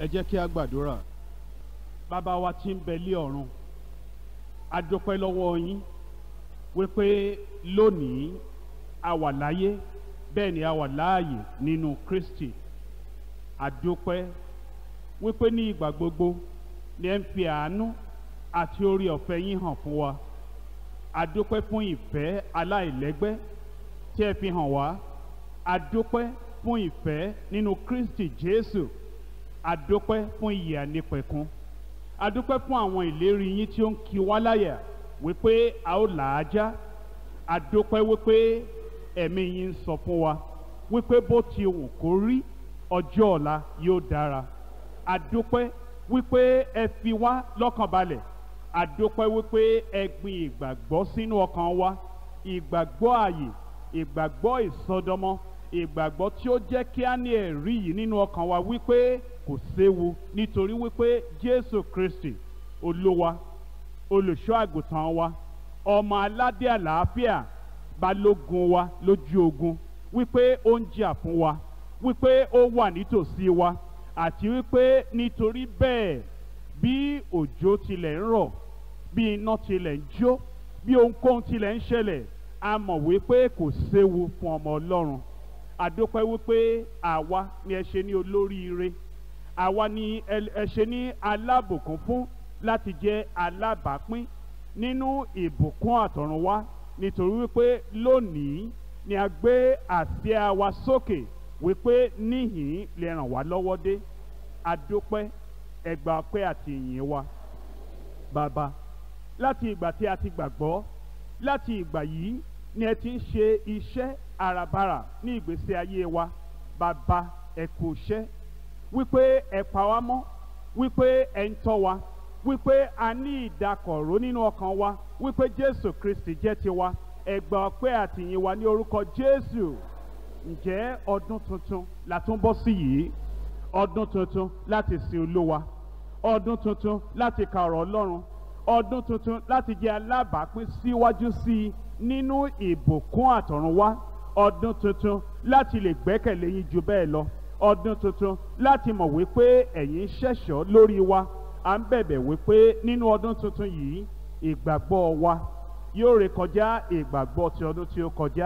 Ẹ jẹ́ kí a gbàdúrà. Bàbá wa tí ń bẹ lé ọ̀run, a dúpẹ́ lọ́wọ́ yín wípé lónìí a wà láyé, bẹ́ẹ̀ ni a wà láàyè nínú Kristi. A dúpẹ́ wípé ní ìgbà gbogbo ni ẹ ń fi àánú àti oore ọ̀fẹ́ yín hàn fún wa. A dúpẹ́ fún ìfẹ́ aláìlẹ́gbẹ́ tí ẹ fi hàn wá. A dúpẹ́ fún ìfẹ́ nínú Kristi Jésù. A dúpẹ́ fún ìyè ànípẹ̀kun. A dúpẹ́ fún àwọn ìlérí yín tí ó ń kì wá láyà wípé a ó là á já. A dúpẹ́ wípé ẹ̀mí yín ń sọ fún wa wípé bó ti wù kó rí, ọjọ́ ọ̀la yóò dára. A dúpẹ́ wípé ẹ fi wá lọ́kàn balẹ̀. A dúpẹ́ wípé ẹ gbin ìgbàgbọ́ sínú ọkàn wa, ìgbàgbọ́ ààyè, ìgbàgbọ́ ìsọdọmọ, ìgbàgbọ́ tí ó jẹ́ kí á ní ẹ̀rí yìí nínú ọkàn wa wípé kò séwu nítorí wípé Jésù Kristi Olúwa, olùṣọ́ àgùntàn wa, ọmọ aládé àlàáfíà, balógun wa lójú ogun, wípé ó ń jà fún wa, wípé ó wà nítòsí wa, àti wípé nítorí bẹ́ẹ̀ bí òjò tilẹ̀ ń rọ̀, bí iná tilẹ̀ ń jó, bí ohunkóhun tilẹ̀ ń ṣẹlẹ̀, a mọ̀ wípé kò séwu fún ọmọ Ọlọ́run. A dúpẹ́ wípé àwa ni ẹ ṣe ní olóríire, àwa ni ẹ ṣe ní alábùkún fún láti jẹ́ alábàápín nínú ìbùkún àtọ̀runwá, nítorí wípé lónìí ni a gbé àsíá wa sókè wípé níhìn lè ràn wá lọ́wọ́ dé. A dúpẹ́, ẹ gbà ọpẹ́ àti ìyìn wa. Bàbá, láti ìgbà tí a ti gbàgbọ́, láti ìgbà yìí ni ẹ ti ń ṣe iṣẹ́ àràbarà ní ìgbésí ayé wa. Bàbá, ẹ kú iṣẹ́, wípé ẹ pa wá mọ́, wípé ẹ ń tọ́ wa, wípé a ní ìdákọ̀ró nínú ọkàn wa, wípé Jésù Kristi jẹ́ tiwa. Ẹ gbà ọpẹ́ àti ìyìn wa ní orúkọ Jésù. Ǹjẹ́ ọdún tuntun la tún bọ́ sí yìí? Ọdún tuntun láti sin Olúwa, ọdún tuntun láti ka ọ̀rọ̀ Ọlọ́run, ọdún tuntun láti jẹ́ alábàápín síwájú sí i nínú ìbùkún àtọ̀runwá, ọdún tuntun láti lè gbẹ́kẹ̀lé yín ju bẹ́ẹ̀ lọ, ọdún tuntun láti mọ̀ wípé ẹ̀yin ṣẹ̀ṣọ́ lórí wa. À ń bẹ̀bẹ̀ wípé nínú ọdún tuntun yìí ìgbàgbọ́ wa yóò rékọjá ìgbàgbọ́ ti ọdún tí ó kọjá.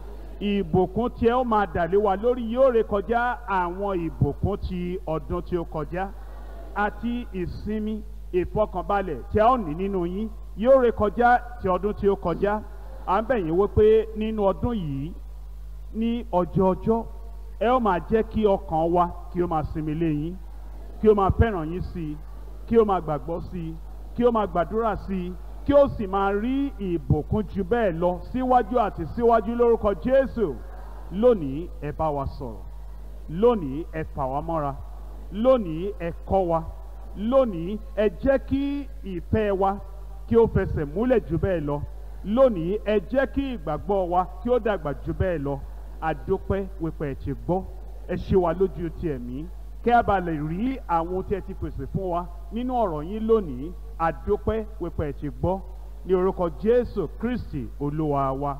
Ìbùkún tí ẹ ó máa dà lé wa lórí yóò rékọjá àwọn ìbùkún ti ọdún tí ó kọjá, àti ìsinmi, ìfọkànbalẹ̀ tí a ó ní nínú yín yóò rékọjá ti ọdún tí ó kọjá. À ń bẹ̀ yín wípé nínú ọdún yìí ní ọjọọjọ́ ẹ ó máa jẹ́ kí ọkàn wa kí ó máa sinmi lé yín, kí ó máa fẹ́ràn yín sí i, kí ó máa gbàgbọ́ sí i, kí ó máa gbàdúrà sí i, kí ó sì máa rí ìbùkún ju bẹ́ẹ̀ lọ síwájú àti síwájú lórúkọ Jésù. Lónìí ẹ bá wa sọ̀rọ̀, lónìí ẹ fà wá mọ́ra, lónìí ẹ kọ́ wa, lónìí ẹ jẹ́ kí ìfẹ́ wa kí ó fẹsẹ̀ múlẹ̀ ju bẹ́ẹ̀ lọ, lónìí ẹ jẹ́ kí ìgbàgbọ́ wa kí ó dàgbà ju bẹ́ẹ̀ lọ. A dúpẹ́ wípé ẹ ti gbọ́, ẹ ṣe wa lójú ti ẹ̀mí kí a bá lè rí àwọn tí ẹ ti pèsè fún wa nínú ọ̀rọ̀ yín lónìí. A dúpẹ́ wípé ẹ ti gbọ́, ní orúkọ Jésù Kristi Olúwa wa.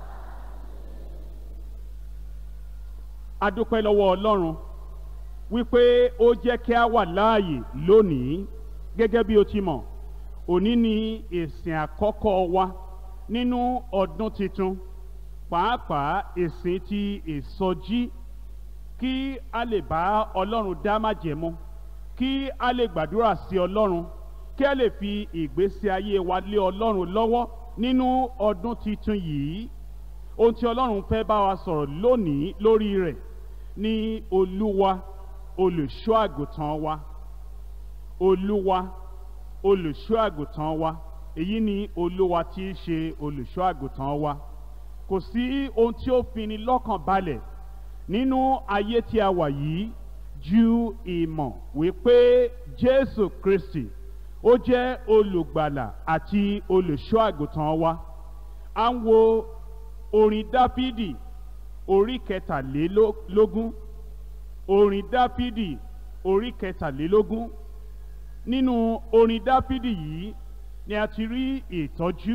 A dúpẹ́ lọ́wọ́ Ọlọ́run wípé ó jẹ́ kí a wà láàyè lónìí. Gẹ́gẹ́ bí o ti mọ̀, òní ni ìsìn àkọ́kọ́ wa nínú ọdún tuntun, pàápàá ìsìn ti ìsọjí, kí a lè bá Ọlọ́run dá májẹ̀mú, kí a lè gbàdúrà sí Ọlọ́run, kí a lè fi ìgbésí ayé wa lé Ọlọ́run lọ́wọ́ nínú ọdún tuntun yìí. Ohun tí Ọlọ́run fẹ́ bá wa sọ̀rọ̀ lónìí lórí rẹ̀ ni Olúwa, olùṣọ́ àgùntàn wa. Olúwa, olùṣọ́ àgùntàn wa. Èyí ni Olúwa tí í ṣe olùṣọ́ àgùntàn wa. Kò sí ohun tí ó fini lọ́kàn balẹ̀ nínú ayé tí a wà yìí ju ìmọ̀ wípé Jésù Kristi ó jẹ́ olùgbàlà àti olùṣọ́ àgùntàn wa. À ń wo orin Dáfídì orí kẹtàlélógún, orin Dáfídì orí kẹtàlélógún. Nínú orin Dáfídì yìí ni a ti rí ìtọ́jú,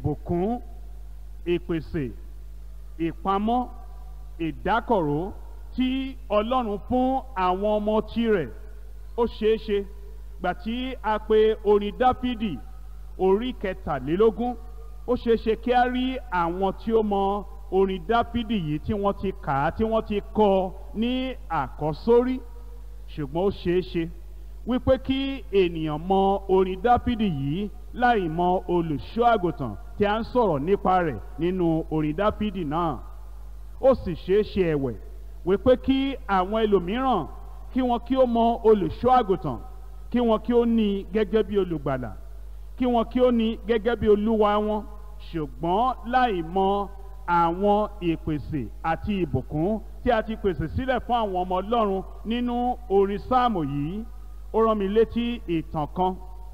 ìbùkún, ìpèsè, ìpamọ́, ìdákọ̀ró tí tí Ọlọ́run fún àwọn ọmọ tirẹ̀. Ó ṣeéṣe gbà tí a pè orin Dáfídì orí 23, ó ṣeéṣe kí a rí àwọn tí ó mọ orin Dáfídì yìí tí wọ́n ti kà á, tí wọ́n ti kọ ní àkọ́sórí. Ṣùgbọ́n ó ṣeéṣe wípé kí ènìyàn mọ orin Dáfídì yìí láì mọ olùṣọ́ àgùntàn tí a ń sọ̀rọ̀ nípa rẹ̀ nínú orin Dáfídì náà. Ó sì ṣeéṣe ẹ̀wẹ̀ wípé kí àwọn ẹlòmíràn kí wọn kí ó mọ olùṣọ́ àgùntàn, kí wọn kí ó ní gẹ́gẹ́ bí olùgbàlà, kí wọn kí ó ní gẹ́gẹ́ bí olúwa wọn, ṣùgbọ́n láì mọ àwọn ìpèsè àti ìbùkún tí a ti pèsè sílẹ̀ fún àwọn ọmọ Ọlọ́run nínú orin sáàmù yìí. Ó rán mi létí ìtàn kan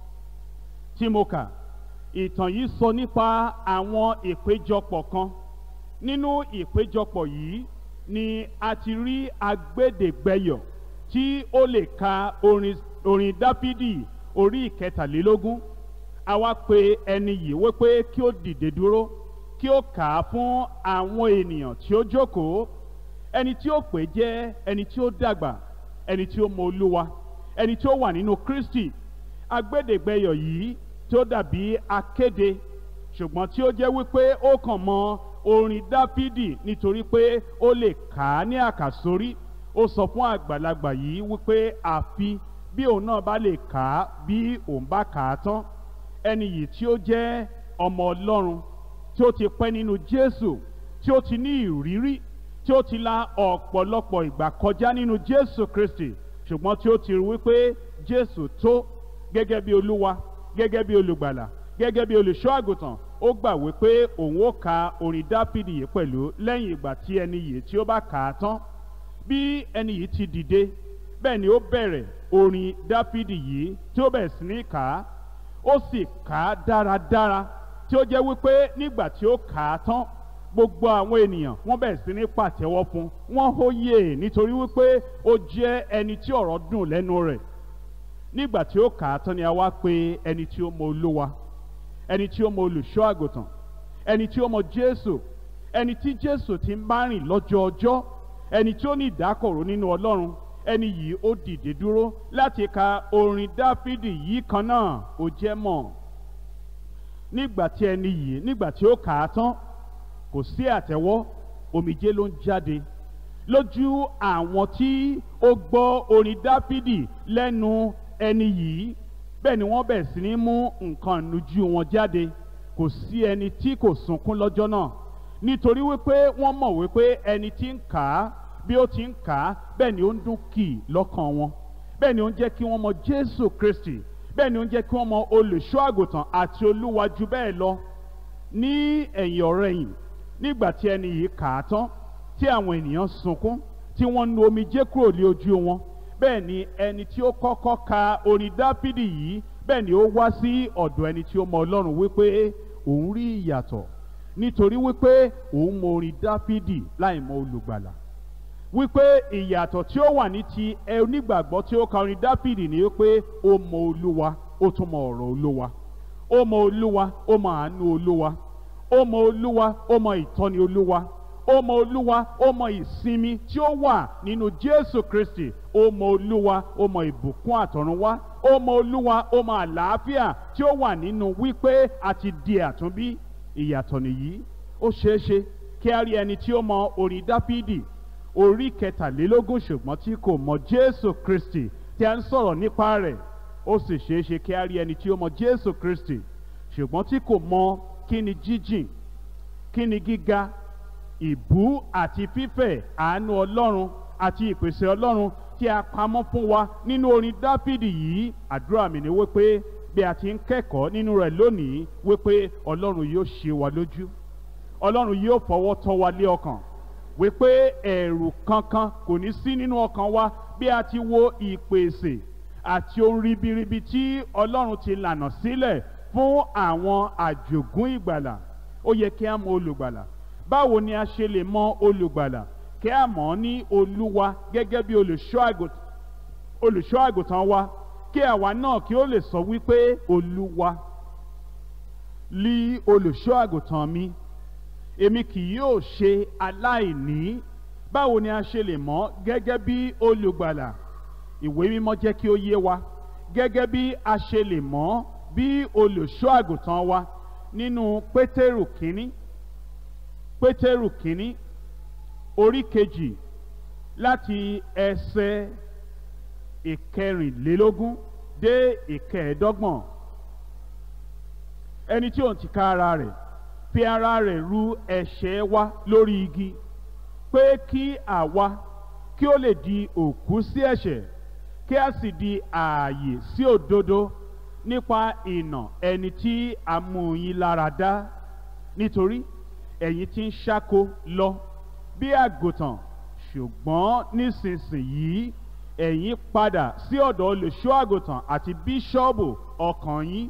tí mo kà. Ìtàn yìí sọ nípa àwọn ìpéjọpọ̀ kan. Nínú ìpéjọpọ̀ yìí ni a ti rí agbẹ́dẹ̀gbẹ́yọ̀ tí ó lè ka orin Dáfídì orí 23. A wá pe ẹni yìí wípé kí ó dìde dúró, kí ó kà á fún àwọn ènìyàn tí ó jókòó. Ẹni tí ó pè jẹ́ ẹni tí ó dàgbà, ẹni tí ó mọ Olúwa, ẹni tí ó wà nínú Kristi. Agbẹ́dẹ̀gbẹ́yọ̀ yìí tí ó dàbí akéde, ṣùgbọ́n tí ó jẹ́ wípé ó kàn mọ orin Dáfídì nítorí pé ó lè kà á ní àkàsórí. Ó sọ fún àgbàlagbà yìí wípé àfi bí òun náà bá lè kà á bí òun bá kà á tán. Ẹni yìí tí ó jẹ́ ọmọ Ọlọ́run, tí ó ti pẹ́ nínú Jésù, tí ó ti ní ìrírí, tí ó ti la ọ̀pọ̀lọpọ̀ ìgbà kọjá nínú Jésù Kristi, ṣùgbọ́n tí ó ti rí wípé Jésù tó gẹ́gẹ́ bí Olúwa, gẹ́gẹ́ bí olùgbàlà, gẹ́gẹ́ bí olùṣọ́ àgùntàn. Ó gbà wípé òun ó ka orin Dáfídì yìí pẹ̀lú lẹ́yìn ìgbà tí ẹni yìí tí ó bá kà á tán. Bí ẹni yìí ti dìde, bẹ́ẹ̀ ni ó bẹ̀rẹ̀ orin Dáfídì yìí tí ó bẹ̀rẹ̀ sí ní kà á. Ó sì kà á dáradára tí ó jẹ́ wípé nígbà tí ó kà á tán, gbogbo àwọn ènìyàn wọ́n bẹ̀rẹ̀ sí ní pàtẹ́wọ́ fún, wọ́n hóyè nítorí wípé ó jẹ́ ẹni tí ọ̀rọ̀ dùn lẹ́nu rẹ̀. Nígbà tí ó kà á tán ni a wá pe ẹni tí ó mọ Olúwa, ẹni tí ó mọ olùṣọ́ àgùntàn, ẹni tí ó mọ Jésù, ẹni tí Jésù ti ń bá rìn lọ́jọ́ ọjọ́, ẹni tí ó ní ìdákọ̀ró nínú Ọlọ́run. Ẹni yìí ó dìde dúró láti ka orin Dáfídì yìí kan náà. Ó jẹ́ mọ̀, nígbà tí ẹni yìí, nígbà tí ó kà á tán, kò sí àtẹ́wọ́, omijé ló ń jáde lójú àwọn tí ó gbọ́ orin Dáfídì lẹ́nu ẹni yìí. Bẹ́ẹ̀ ni wọ́n bẹ̀rẹ̀ sí ní mú nǹkan ìnujú wọn jáde. Kò sí ẹni tí kò sunkún lọ́jọ́ náà, nítorí wípé wọ́n mọ̀ wípé ẹni tí ń kà á, bí ó ti ń kà á, bẹ́ẹ̀ ni ó ń dún kì lọ́kàn wọn. Bẹ́ẹ̀ ni ó ń jẹ́ kí wọ́n mọ Jésù Kristi. Bẹ́ẹ̀ ni ó ń jẹ́ kí wọ́n mọ olùṣọ́ àgùntàn àti Olúwa jù bẹ́ẹ̀ lọ. Ní ẹ̀yìn ọ̀rẹ̀yìn, nígbà tí ẹni yìí kà á tán, tí àwọn ènìyàn sunkún, tí wọ́n nu omijé kúrò ní ojú wọn, bẹ́ẹ̀ ni ẹni tí ó kọ́kọ́ ka orin Dáfídì yìí, bẹ́ẹ̀ ni ó wá sí ọ̀dọ̀ ẹni tí ó mọ Ọlọ́run wípé òun rí ìyàtọ̀, nítorí wípé òun mọ orin Dáfídì láì mọ olùgbàlà. Wípé ìyàtọ̀ tí ó wà ní ti onígbàgbọ́ tí ó ka orin Dáfídì ni wípé ó mọ Olúwa, ó tún mọ ọ̀rọ̀ Olúwa. Ó mọ Olúwa, ó mọ àánú Olúwa. Ó mọ Olúwa, ó mọ ìtọ́ni Olúwa. Ó mọ Olúwa, ó mọ ìsinmi tí ó wà nínú Jésù Kristi. Ó mọ Olúwa, ó mọ ìbùkún àtọ̀runwá. Ó mọ Olúwa, ó mọ àlàáfíà tí ó wà nínú wípé a ti di àtúnbí. Ìyàtọ̀ nìyí. Ó ṣeéṣe kí a rí ẹni tí ó mọ orin Dáfídì orí 23 ṣùgbọ́n tí kò mọ Jésù Kristi tí a ń sọ̀rọ̀ nípa rẹ̀. Ó sì ṣeéṣe kí a rí ẹni tí ó mọ Jésù Kristi ṣùgbọ́n tí kò mọ kí ni jíjìn, kí ni gíga, ìbú àti fífẹ̀ àánú Ọlọ́run àti ìpèsè Ọlọ́run tí a pamọ́ fún wa nínú orin Dáfídì yìí. Àdúrà mi ni wípé bí a ti ń kẹ́kọ̀ọ́ nínú rẹ̀ lónìí, wípé Ọlọ́run yóò ṣe wa lójú, Ọlọ́run yóò fọwọ́ tọ́ wa lé ọkàn, wípé ẹ̀rù kankan kò ní sí nínú ọkàn wa bí a ti wo ìpèsè àti ohun ribiribi tí Ọlọ́run ti lànà sílẹ̀ fún àwọn àjògún ìgbàlà. Ó yẹ kí a mọ olùgbàlà. Báwo ni a ṣe lè mọ olùgbàlà? Kí a mọ̀ ní Olúwa gẹ́gẹ́ bí olùṣọ́ àgùntàn wa, kí àwa náà kí ó lè sọ wípé Olúwa lí olùṣọ́ àgùntàn mi, èmi kì yóò ṣe aláìní. báwo ni a ṣe lè mọ̀ gẹ́gẹ́ bí olùgbàlà? Ìwé mímọ́ jẹ́ kí ó yé wa gẹ́gẹ́ bí a ṣe lè mọ̀ bí olùṣọ́ àgùntàn wa nínú Pétérù kínní orí kejì láti ẹsẹ̀ ìkẹrìnlélógún dé ìkẹẹ̀ẹ́dọ́gbọ̀n. Ẹni tí òun tìka ara rẹ̀ fi ara rẹ̀ ru ẹ̀ṣẹ̀ wa lórí igi, pé kí àwa kí ó lè di òkú sí ẹ̀ṣẹ̀, kí a sì di ààyè sí òdodo, nípa ìnà ẹni tí a mú yín lára dá. Nítorí ẹ̀yin ti ń ṣáko lọ bí àgùntàn, ṣùgbọ́n nísinsìnyí ẹ̀yin padà sí ọ̀dọ̀ olùṣọ́ àgùntàn àti bíṣọ́ọ̀bù ọkàn yín.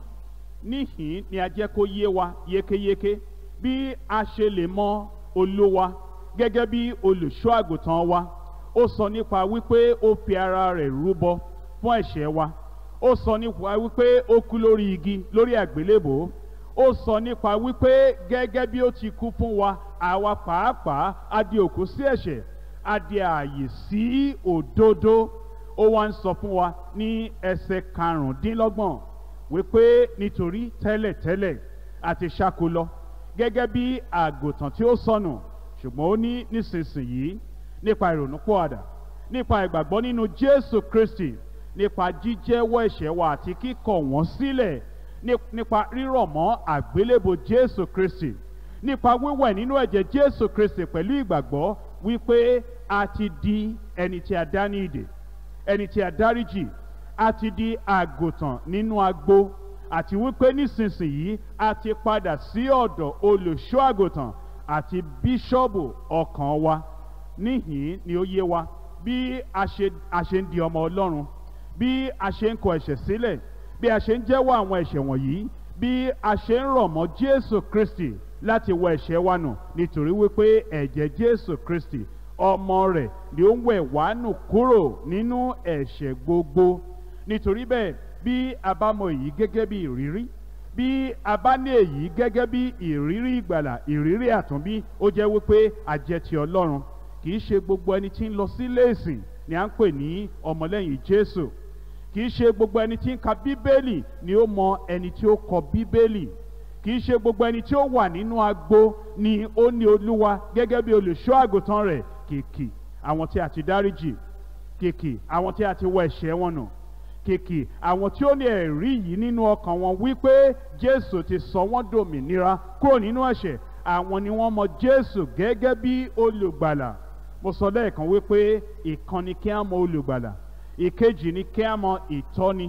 Níhìn ni a jẹ́ kó yé wa yékéyéké bí a ṣe lè mọ Olúwa gẹ́gẹ́ bí olùṣọ́ àgùntàn wa. Ó sọ nípa wípé ó fi ara rẹ̀ rúbọ fún ẹ̀ṣẹ̀ wa. Ó sọ nípa wípé ó kú lórí igi, lórí àgbélébò. Ó sọ nípa wípé gẹ́gẹ́ bí ó ti kú fún wa, àwa pàápàá a di òkú sí ẹ̀ṣẹ̀, a di ààyè sí òdodo. Ó wá ń sọ fún wa ní ẹsẹ̀ karùndínlọ́gbọ̀n wípé nítorí tẹ́lẹ̀tẹ́lẹ̀ a ti ṣáko lọ gẹ́gẹ́ bí àgùntàn tí ó sọnù, ṣùgbọ́n ó ní nísinsìnyí nípa ìrònúpìwàdà, nípa ìgbàgbọ́ nínú Jésù Kristi, nípa jíjẹ́wọ́ ẹ̀ṣẹ̀ wa àti kíkọ̀ wọ́n sílẹ̀, nípa rírọ̀ mọ́ àgbélébò Jésù Kristi, nípa wíwẹ̀ nínú ẹ̀jẹ̀ Jésù Kristi pẹ̀lú ìgbàgbọ́ wípé a ti di ẹni tí a dá ní ìdè, ẹni tí a dáríjì, a ti di àgùntàn nínú agbo, àti wípé nísinsìnyí a ti padà sí ọ̀dọ̀ olùṣọ́ àgùntàn àti bíṣọ́ọ̀bù ọkàn wa. Níhìn ni ó yé wa bí a ṣe ń di ọmọ Ọlọ́run, bí a ṣe ń kọ ẹ̀ṣẹ̀ sílẹ̀, bí a ṣe ń jẹ́wọ́ àwọn ẹ̀ṣẹ̀ wọ̀nyí, bí a ṣe ń rọ̀ mọ́ Jésù Kristi láti wọ ẹ̀ṣẹ̀ wa nù, nítorí wípé ẹ̀jẹ̀ Jésù Kristi ọmọ rẹ̀ ni ó ń wẹ̀ wá nù kúrò nínú ẹ̀ṣẹ̀ gbogbo. Nítorí bẹ́ẹ̀, bí a bá mọ èyí gẹ́gẹ́ bí ìrírí, bí a bá ní èyí gẹ́gẹ́ bí ìrírí ìgbàlà, ìrírí àtúnbí, ó jẹ́ wípé a jẹ́ ti Ọlọ́run. Kì í ṣe gbogbo ẹni tí ń lọ sílé ìsìn ni à ń pè ní ọmọlẹ́yìn Jésù. Kì í ṣe gbogbo ẹni tí ń ka Bíbélì ni ó mọ ẹni tí ó kọ Bíbélì. Kì í ṣe gbogbo ẹni tí ó wà nínú agbo ni ó ní Olúwa gẹ́gẹ́ bí olùṣọ́ àgùntàn rẹ̀. Kìkì àwọn tí a ti dáríjì, kìkì àwọn tí a ti wọ ẹ̀ṣẹ̀ wọn nù, kìkì àwọn tí ó ní ẹ̀rí yìí nínú ọkàn wọn wípé Jésù ti sọ wọ́n dòmìnira kúrò nínú ẹ̀ṣẹ̀. Àwọn ni wọ́n mọ Jésù gẹ́gẹ́ bí olùgbàlà. Mo sọ lẹ́ẹ̀kan wípé ìkan ni kí á mọ olùgbàlà, ìkejì ni kí á mọ ìtọ́ni,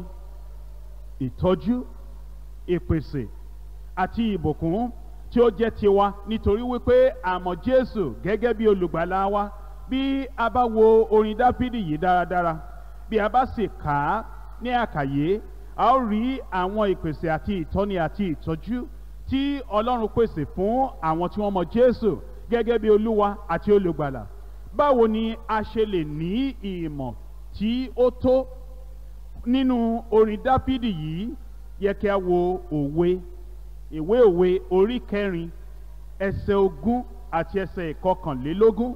ìtọ́jú, ìpèsè àti ìbùkún tí ó jẹ́ tiwa, nítorí wípé a mọ Jésù gẹ́gẹ́ bí olùgbàlà wa. Bí a bá wo orin Dáfídì yìí dáradára, bí a bá sì kà á ní àkàyé, a ó rí àwọn ìpèsè àti ìtọ́ni àti ìtọ́jú tí Ọlọ́run pèsè fún àwọn tí wọ́n mọ Jésù gẹ́gẹ́ bí Olúwa àti olùgbàlà. Báwo ni a ṣe lè ní ìmọ̀ tí ó tó nínú orin Dáfídì yìí? Yẹ kí a wo ìwé òwe orí 4 ẹsẹ̀ 20 àti ẹsẹ̀ 21.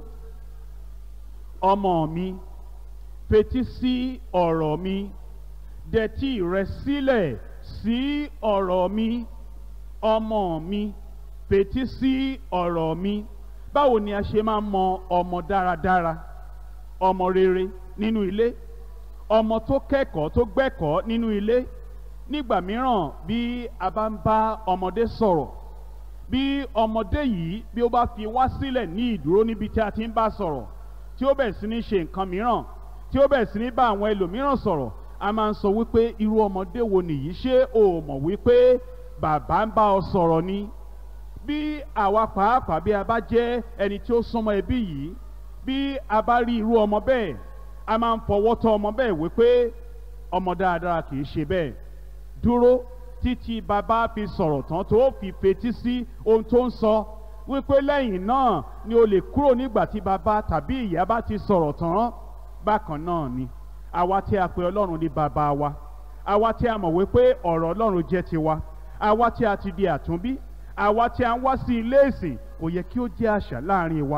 Ọmọ mi, fetí sí ọ̀rọ̀ mi, dẹtí rẹ sílẹ̀ sí ọ̀rọ̀ mi. Ọmọ mi, fetí sí ọ̀rọ̀ mi. Báwo ni a ṣe máa mọ ọmọ dáradára, ọmọ rere nínú ilé, ọmọ tó kẹ́kọ̀ọ́ tó gbẹ́kọ̀ọ́ nínú ilé? Nígbà mìíràn bí a bá ń bá ọmọdé sọ̀rọ̀, bí ọmọdé yìí bí ó bá fi wá sílẹ̀ ní ìdúró níbi tí a ti ń bá sọ̀rọ̀, tí ó bẹ̀rẹ̀ sí ní ṣe nǹkan mìíràn, tí ó bẹ̀rẹ̀ sí ní bá àwọn ẹlòmíràn sọ̀rọ̀, a máa ń sọ wípé irú ọmọdé wo nìyí? Ṣé o mọ̀ wípé bàbá ń bá ọ sọ̀rọ̀ ni? Bí àwa pàápàá bí a bá jẹ́ ẹni tí ó súnmọ́ ẹbí yìí, bí a bá rí irú ọmọ bẹ́ẹ̀, a máa ń fọwọ́ tọ́ ọmọ bẹ́ẹ̀ wípé ọmọ dáadáa kì í ṣe bẹ́ẹ̀. Dúró títí bàbá fi sọ̀rọ̀ tán tó fi fetí sí ohun tó ń sọ, wípé lẹ́yìn náà ni o lè kúrò nígbà tí bàbá tàbí ìyá bá ti sọ̀rọ̀ tán. Bákan náà ni àwa tí a pè Ọlọ́run ní bàbá wa, àwa tí a mọ̀ wípé ọ̀rọ̀ Ọlọ́run jẹ́ tiwa, àwa tí a ti di àtúnbí, àwa tí a ń wá sí ilé ìsìn, kò yẹ kí ó jẹ́ àṣà láàrin wa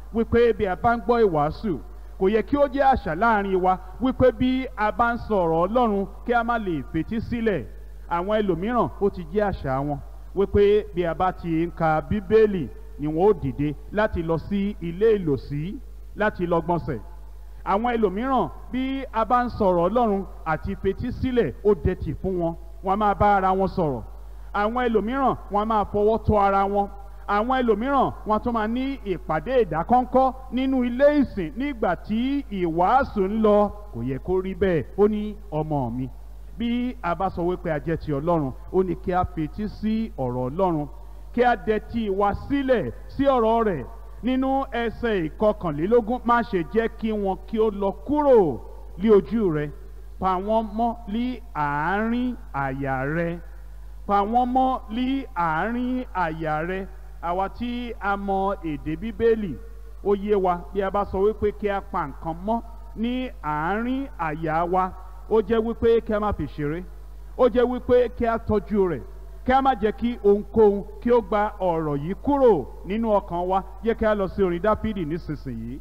wípé bí a bá ń gbọ́ ìwàásù kò yẹ kí ó jẹ́ àṣà láàrin wa wípé bí a bá ń sọ̀rọ̀ Ọlọ́run kí a má lè fetí sílẹ̀. Àwọn ẹlòmíràn ó ti jẹ́ àṣà wọn wípé bí a bá ti ń ka Bíbélì ni wọn ó dìde láti lọ sí ilé ìlòsí láti lọ gbọ̀nsẹ̀. Àwọn ẹlòmíràn bí a bá ń sọ̀rọ̀ Ọlọ́run àti fetí sílẹ̀ ó dẹ̀tì fún wọn, wọn máa bá ara wọn sọ̀rọ̀. Àwọn ẹlòmíràn wọn máa fọwọ́ tọ́ ara wọn. Àwọn ẹlòmíràn wọn tún máa ní ìpàdé ìdákọ́ńkọ́ nínú ilé ìsìn nígbà tí ìwàásù ń lọ. Kò yẹ kó rí bẹ́ẹ̀. Ó ní ọmọ mi, bí a bá sọ wípé a jẹ́ ti Ọlọ́run, ó ní kí a fetí sí ọ̀rọ̀ Ọlọ́run, kí a dẹ̀tí wa sílẹ̀ sí ọ̀rọ̀ rẹ̀. Nínú ẹsẹ̀ ìkọkànlélógún, má ṣe jẹ́ kí wọn kí ó lọ kúrò lí ojú rẹ, pa wọ́n mọ́ lí àárín àyà rẹ, pa wọ́n mọ́ lí àárín àyà rẹ. Àwa tí a mọ èdè Bíbélì, ó yé wa bí a bá sọ wípé kí a pa nǹkan mọ́ ní àárín àyà wa, ó jẹ́ wípé kí a má fi ṣeré, ó jẹ́ wípé kí a tọ́jú rẹ̀, kí a má jẹ́ kí ohunkóhun kí ó gba ọ̀rọ̀ yìí kúrò nínú ọkàn wa. Jẹ́ kí a lọ sí orin Dáfídì nísinsìnyí.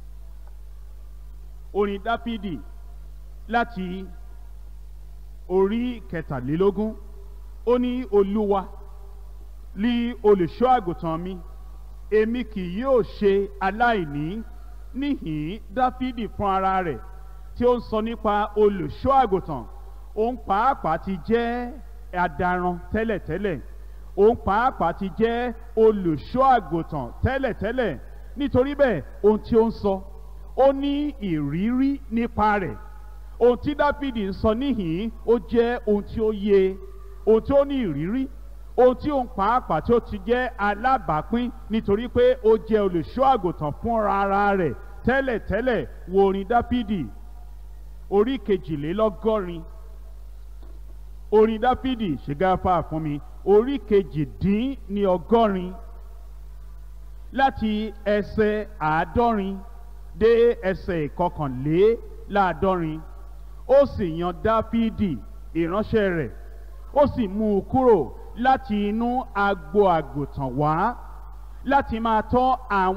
Orin Dáfídì láti orí 23. Ó ní Olúwa lí olùṣọ́ àgùntàn mi, èmi kì yóò ṣe aláìní. Níhìn Dáfídì fún ara rẹ̀ tí ó ń sọ nípa olùṣọ́ àgùntàn. Òun pàápàá ti jẹ́ adaran tẹ́lẹ̀tẹ́lẹ̀. Òun pàápàá ti jẹ́ olùṣọ́ àgùntàn tẹ́lẹ̀tẹ́lẹ̀. Nítorí bẹ́ẹ̀ ohun tí ó ń sọ, ó ní ìrírí nípa rẹ̀. Ohun tí Dáfídì ń sọ níhìn ó jẹ́ ohun tí ó yé, ohun tí ó ní ìrírí, ohun tí òun pàápàá tí ó ti jẹ́ alábàápín, nítorí pé ó jẹ́ olùṣọ́ àgùntàn fúnra ara rẹ̀ tẹ́lẹ̀tẹ́lẹ̀. Wo orin Dáfídì orí 22. Orin Dáfídì, ṣe gáfárà fún mi, orí 22 láti ẹsẹ̀ 70 dé ẹsẹ̀ 71. Ó sì yan Dáfídì ìránṣẹ́ rẹ̀, ó sì mú un kúrò láti inú agbo àgùntàn wá láti máa tọ́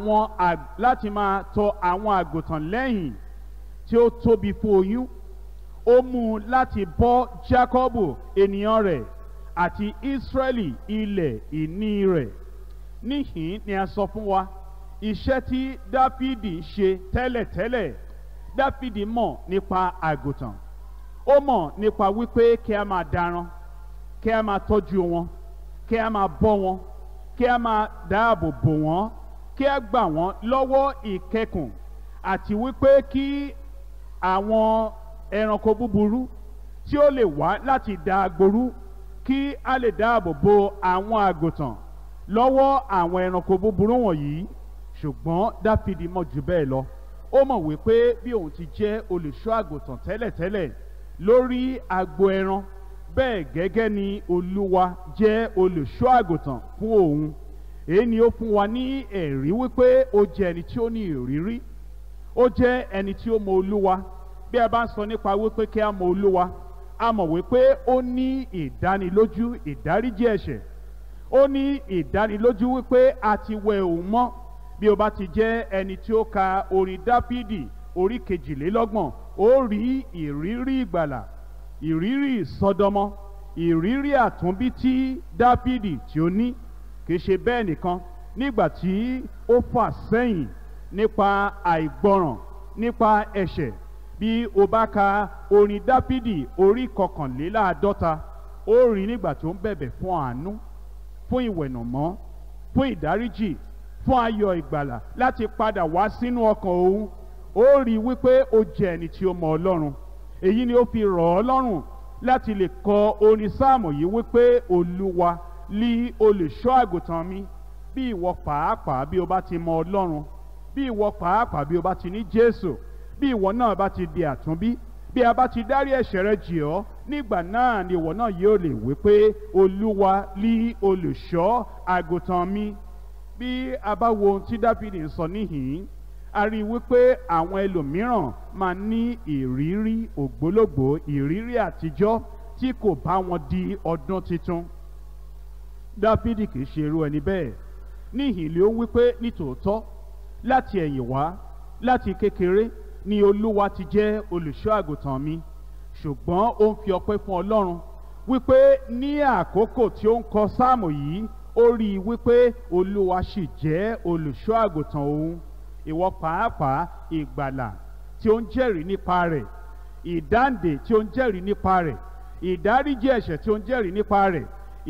àwọn àgùntàn lẹ́yìn tí ó tóbi fún oyún. Ó mú un láti bọ́ Jákọ́bù ènìyàn rẹ̀ àti Ísírẹ́lì ilẹ̀ ìní rẹ̀. Níhìn ni a sọ fún wa iṣẹ́ tí Dáfídì ń ṣe tẹ́lẹ̀tẹ́lẹ̀. Dáfídì mọ̀ nípa àgùntàn. Ó mọ̀ nípa wípé kí a máa daran, kí a máa tọ́jú wọn, kí a máa bọ́ wọn, kí a máa dáàbò bò wọ́n, kí a gbà wọ́n lọ́wọ́ ìkẹkùn, àti wípé kí àwọn ẹranko búburú tí ó lè wá láti da agboru, kí a lè dáàbò bo àwọn àgùntàn lọ́wọ́ àwọn ẹranko búburú wọ̀nyí. Ṣùgbọ́n Dáfídì mọ̀ jù bẹ́ẹ̀ lọ. Ó mọ̀ wípé bí òun ti jẹ́ olùṣọ́ àgùntàn tẹ́lẹ̀tẹ́lẹ̀ lórí agbo ẹran, bẹ́ẹ̀ gẹ́gẹ́ ni Olúwa jẹ́ olùṣọ́ àgùntàn fún òun. Èyí ni ó fún wa ní ẹ̀rí wípé ó jẹ́ ẹni tí ó ní ìrírí, ó jẹ́ ẹni tí ó mọ Olúwa. Bí a bá ń sọ nípa wípé kí a mọ Olúwa, a mọ̀ wípé ó ní ìdánilójú ìdáríjì ẹ̀ṣẹ̀. Ó ní ìdánilójú wípé a ti wẹ òun mọ́. Bí o bá ti jẹ́ ẹni tí ó ka orin Dáfídì orí 22, ó rí ìrírí ìgbàlà, ìrírí ìsọdọmọ, ìrírí àtúnbí tí Dáfídì tí ó ní. Kì í ṣe bẹ́ẹ̀ nìkan, nígbà tí ó fà sẹ́yìn nípa àìgbọràn, nípa ẹ̀ṣẹ̀. Bí o bá ka orin Dáfídì orí 51, ó rí nígbà tí ó ń bẹ̀bẹ̀ fún àánú, fún ìwẹ̀nàmọ́, fún ìdáríjì, fún ayọ̀ ìgbàlà láti padà wá sínú ọkàn òun. Ó rí wípé ó jẹ́ ẹni tí ó mọ Ọlọ́run. Èyí ni ó fi rọ̀ ọ́ lọ́rùn láti lè kọ orin sáàmù yìí wípé Olúwa lí olùṣọ́ àgùntàn mi. Bí ìwọ pàápàá bí o bá ti mọ Ọlọ́run, bí ìwọ pàápàá bí o bá ti ní Jésù, bí ìwọ náà bá ti di àtúnbí, bí a bá ti dárí ẹ̀ṣẹ̀ rẹ jì ọ́, nígbà náà ni ìwọ náà yóò lè wí pé Olúwa lí olùṣọ́ àgùntàn mi. Bí a bá wo ohun tí Dáfídì ń sọ níhìn, a rí wípé àwọn ẹlòmíràn máa ní ìrírí ògbólógbòó, ìrírí àtijọ́ tí kò bá wọn di ọdún titun. Dáfídì kì í ṣe irú ẹni bẹ́ẹ̀. Níhìn ló ń wípé nítòótọ́ láti ẹ̀yìn wá, láti kékeré ni Olúwa ti jẹ́ olùṣọ́ àgùntàn mi. Ṣùgbọ́n ó ń fi ọpẹ́ fún Ọlọ́run wípé ní àkókò tí ó ń kọ sáàmù yìí, ó rí i wípé Olúwa sì jẹ́ olùṣọ́ àgùntàn òun. Ìwọ pàápàá ìgbàlà tí ó ń jẹ́rìí nípa rẹ̀, ìdáǹdè tí ó ń jẹ́rìí nípa rẹ̀, ìdáríjì ẹ̀ṣẹ̀ tí ó ń jẹ́rìí nípa rẹ̀,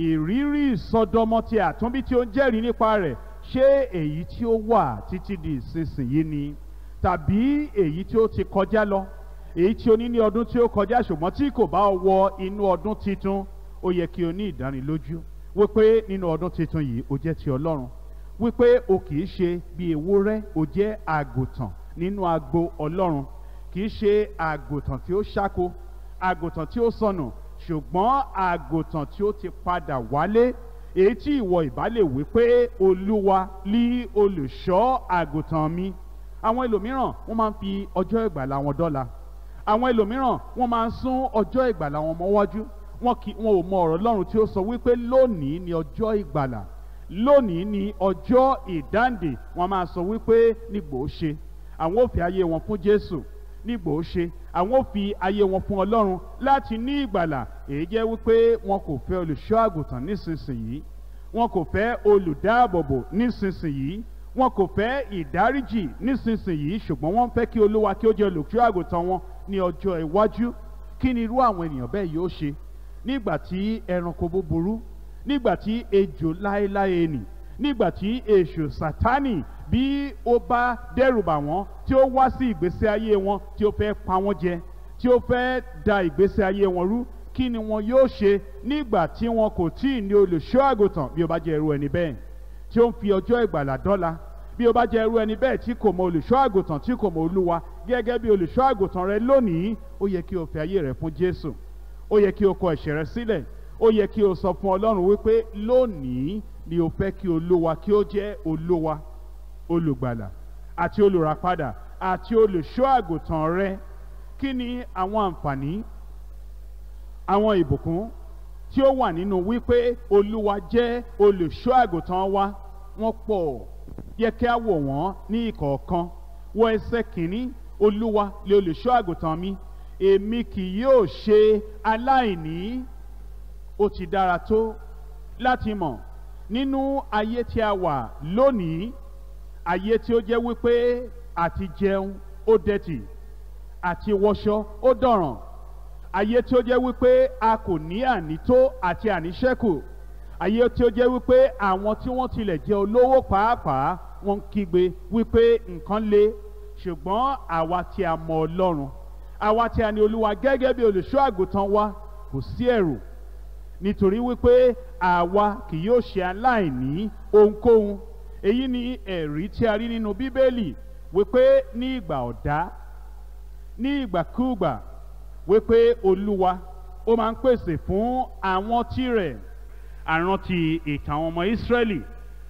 ìrírí ìsọdọmọ ti àtúnbí tí ó ń jẹ́rìí nípa rẹ̀, ṣé èyí tí ó wà títí di ìsinsìnyí ni, tàbí èyí tí ó ti kọjá lọ, èyí tí o ní ní ọdún tí ó kọjá ṣùgbọ́n tí kò bá wọ inú ọdún titun? Ó yẹ kí o ní ìdánilójú wípé nínú ọdún titun yìí o jẹ́ ti Ọlọ́run, wípé o kìí ṣe bí ewúrẹ́, o jẹ́ àgùntàn nínú agbo Ọlọ́run. Kìí ṣe àgùntàn tí ó ṣáko, àgùntàn tí ó sọnù, ṣùgbọ́n àgùntàn tí ó ti padà wálé, èyí tí ìwọ ìbá lè wí pé Olúwa lí olùṣọ́ àgùntàn mi. Àwọn ẹlòmíràn wọ́n máa ń fi ọjọ́ ìgbàlà wọn dọ́là. Àwọn ẹlòmíràn wọ́n máa ń sún ọjọ́ ìgbàlà wọn mọ́wájú. Wọn ò mọ ọ̀rọ̀ Ọlọ́run tí ó sọ wípé lónìí ni ọjọ́ ìgbàlà, lónìí ni ọjọ́ ìdáǹdè. Wọ́n máa sọ wípé nígbò ó ṣe àwọn ò fi ayé wọn fún Jésù, nígbò ó ṣe àwọn ò fi ayé wọn fún Ọlọ́run láti ní ìgbàlà. Èyí jẹ́ wípé wọn kò fẹ́ olùṣọ́ àgùntàn nísinsìnyí, wọn kò fẹ́ olùdáàbòbò nísinsìnyí, wọn kò fẹ́ ìdáríjì nísinsìnyí, ṣùgbọ́n wọ́n fẹ́ kí Olúwa kí ó jẹ́ olùṣọ́ àgùntàn wọn ní ọjọ́ iwájú. Kí ni irú àwọn ènìyàn bẹ́ẹ̀ yóò ṣe nígbà tí ẹranko búburú, nígbà tí ejò láéláé nì, nígbà tí èṣù Sátánì bí ó bá dẹ́rùbà wọ́n, tí ó wá sí ìgbésí ayé wọn, tí ó fẹ́ pa wọ́n jẹ, tí ó fẹ́ da ìgbésí ayé wọn rú? Kí ni wọn yóò ṣe nígbà tí wọn kò tí ì ní olùṣọ́ àgùntàn? Bí ó bá jẹ́ irú ẹni bẹ́ẹ̀ tí ó ń fi ọjọ́ ìgbàlà dọ́là, bí ó bá jẹ́ irú ẹni bẹ́ẹ̀ tí kò mọ olùṣọ́ àgùntàn, tí kò mọ Olúwa gẹ́gẹ́ bí olùṣọ́ àgùntàn rẹ lónìí, ó yẹ kí o fi ayé rẹ fún Jésù. Ó yẹ kí o kọ ẹ̀ṣẹ̀ rẹ sílẹ̀. Ó yẹ kí o sọ fún Ọlọ́run wípé lónìí ni o fẹ́ kí Olúwa kí ó jẹ́ Olúwa, olùgbàlà àti olùràpadà àti olùṣọ́ àgùntàn rẹ. Kí ni àwọn àǹfààní, àwọn ìbùkún tí ó wà nínú wípé Olúwa jẹ́ olùṣọ́ àgùntàn wa? Wọ́n pọ̀. Yẹ kí a wò wọ́n ní ìkọ̀ọ̀kan. Wọ ẹsẹ̀ kìíní: Olúwa lé olùṣọ́ àgùntàn mi, èmi kì yóò ṣe aláìní. Ó ti dára tó láti mọ̀ nínú ayé tí a wà lónìí, ayé tí ó jẹ́ wípé àti jẹun ó dẹ̀tì, àti wọṣọ ó dọ̀ràn, ayé tí ó jẹ́ wípé a kò ní ànító àti àníṣẹ́kù, ayé tí ó jẹ́ wípé àwọn tí wọ́n tilẹ̀ jẹ́ olówó pàápàá wọ́n ń kígbe wípé nǹkan le. Ṣùgbọ́n àwa tí a mọ Ọlọ́run, àwa tí a ní Olúwa gẹ́gẹ́ bí olùṣọ́ àgùntàn wa, kò sí ẹ̀rù, nítorí wípé àwa kì yóò ṣe aláìní ohunkóhun. Èyí ni ẹ̀rí tí a rí nínú Bíbélì wípé ní ìgbà ọ̀dá, ní ìgbàkúùgbà, wípé Olúwa ó máa ń pèsè fún àwọn tirẹ̀. Àrántí ìtàn àwọn ọmọ Ísírẹ́lì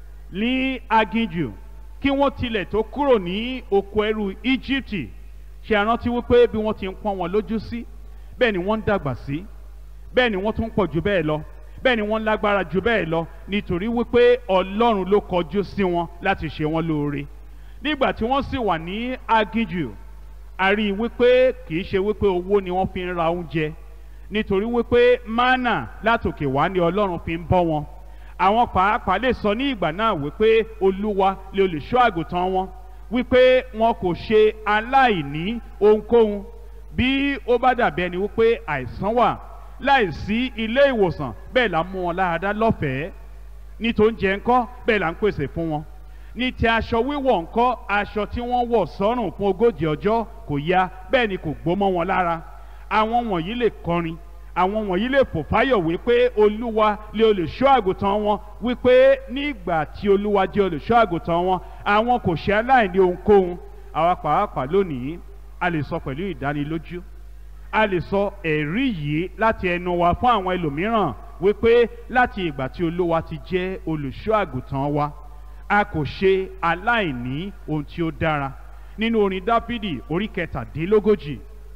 ní aginjù kí wọ́n tilẹ̀ tó kúrò ní oko ẹrú Íjíbítì. Ṣé a rántí wípé bí wọ́n ti ń pọ́n wọn lójú sí, bẹ́ẹ̀ ni wọ́n ń dàgbà sí, bẹ́ẹ̀ ni wọ́n tún pọ̀ jù bẹ́ẹ̀ lọ, bẹ́ẹ̀ ni wọ́n lágbára jù bẹ́ẹ̀ lọ, nítorí wípé Ọlọ́run ló kọjú sí wọn láti ṣe wọn lóore. Nígbà tí wọ́n sì wà ní aginjù, a rí i wípé kì í ṣe wípé owó ni wọ́n fi ń ra oúnjẹ, nítorí wípé mánà látòkè wá ni Ọlọ́run fi ń bọ́ wọn. Àwọn pàápàá lè sọ ní ìgbà náà wípé Olúwa lè olùṣọ́ àgùntàn wọn, wípé wọn kò ṣe aláìní ohunkóhun. Bí ó bá dàbí ẹni wípé àìsàn wà láìsí ilé ìwòsàn, bẹ́ẹ̀ là ń mú wọn láradá lọ́fẹ̀ẹ́. Ní tó ń jẹ ńkọ́, bẹ́ẹ̀ là ń pèsè fún wọn. Ní ti aṣọ wíwọ̀ ńkọ́, aṣọ tí wọ́n wọ̀ sọ́rùn fún 40 ọjọ́ kò ya, bẹ́ẹ̀ ni kò gbó mọ́ wọn lára. Àwọn wọ̀nyí lè kọrin, àwọn wọ̀nyí lè fò fáyọ̀ wípé Olúwa lé olùṣọ́ àgùntàn wọn, wípé nígbà tí Olúwa jẹ́ olùṣọ́ àgùntàn wọn, àwọn kò ṣe aláìní ohunkóhun. Àwa pàápàá lónìí a lè sọ pẹ̀lú ìdánilójú, a lè sọ ẹ̀rí yìí láti ẹnu wa fún àwọn ẹlòmíràn wípé láti ìgbà tí Olúwa ti jẹ́ olùṣọ́ àgùntàn wa, a kò ṣe aláìní ohun tí ó dára. Nínú orin Dáfídì orí 37,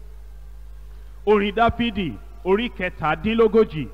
orin Dáfídì orí 37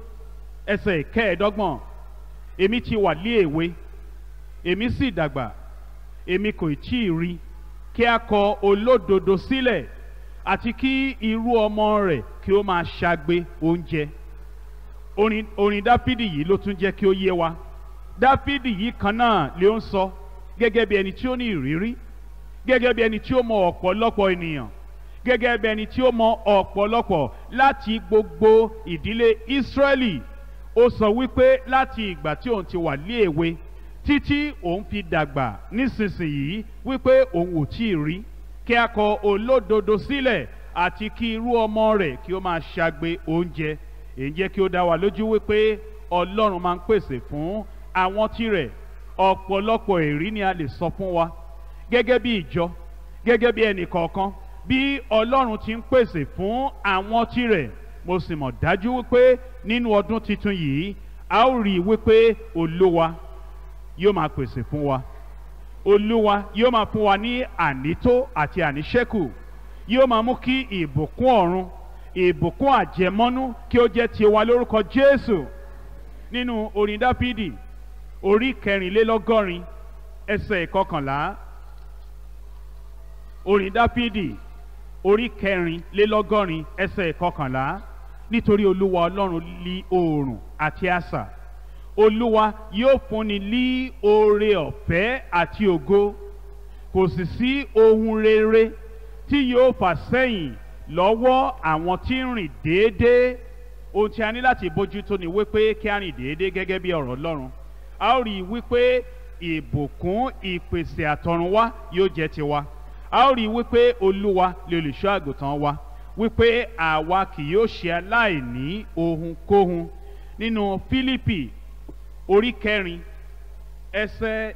ẹsẹ̀ 25: èmi ti wà lé èwe, èmi sì dàgbà, èmi kò tí ì rí kí a kọ olódodo sílẹ̀ àti kí irú ọmọ rẹ̀ kí ó máa ṣagbe oúnjẹ. Orin Dáfídì yìí ló tún jẹ́ kí ó yé wa. Dáfídì yìí kan náà ló ń sọ gẹ́gẹ́ bí ẹni tí ó ní ìrírí, gẹ́gẹ́ bí ẹni tí ó mọ ọ̀pọ̀lọpọ̀ ènìyàn, gẹ́gẹ́ bí ẹni tí ó mọ ọ̀pọ̀lọpọ̀ láti gbogbo ìdílé Ísírẹ́lì. Ó sọ wípé láti ìgbà tí òun ti wà ní èwe títí òun fi dàgbà nísinsìnyí wípé òun ò tí ì rí kí a kọ olódodo sílẹ̀ àti kí irú ọmọ rẹ̀ kí ó máa ṣagbe oúnjẹ. Èyí jẹ́ kí ó dá wa lójú wípé Ọlọ́run máa ń pèsè fún àwọn tirẹ̀. Ọ̀pọ̀lọpọ̀ èrí ni a lè sọ fún wa gẹ́gẹ́ bí ìjọ, gẹ́gẹ́ bí ẹnì kọ̀ọ̀kan, bí Ọlọ́run ti ń pèsè fún àwọn tirẹ̀. Mo sì mọ̀ dájú wípé nínú ọdún tuntun yìí a ó rí i wípé Olúwa yóò máa pèsè fún wa. Olúwa yóò máa fún wa ní ànító àti àníṣẹ́kù. Yóò máa mú kí ìbùkún ọ̀run, ìbùkún àjẹmọ́nú kí ó jẹ́ tiwa lórúkọ Jésù. Nínú orin Dáfídì orí 84 ẹsẹ̀ 11. Orin Dáfídì orí 84 ẹsẹ̀ 11. Nítorí Olúwa Ọlọ́run lí oòrùn àti asà. Olúwa yóò fúnni ní oore ọ̀fẹ́ àti ògo. Kò sì sí ohun rere tí yóò fà sẹ́yìn lọ́wọ́ àwọn tí ń rìn déédéé. Ohun tí a ní láti bójútó ni wípé kí a rìn déédéé gẹ́gẹ́ bí ọ̀rọ̀ Ọlọ́run. A ó rí i wípé ìbùkún ìpèsè àtọ̀runwá yóò jẹ́ tiwa. A ó rí i wípé Olúwa lè olùṣọ́ àgùntàn wa, wípé àwa kì yóò ṣe aláìní ohunkóhun. Nínú Fílípì orí 4 ẹsẹ̀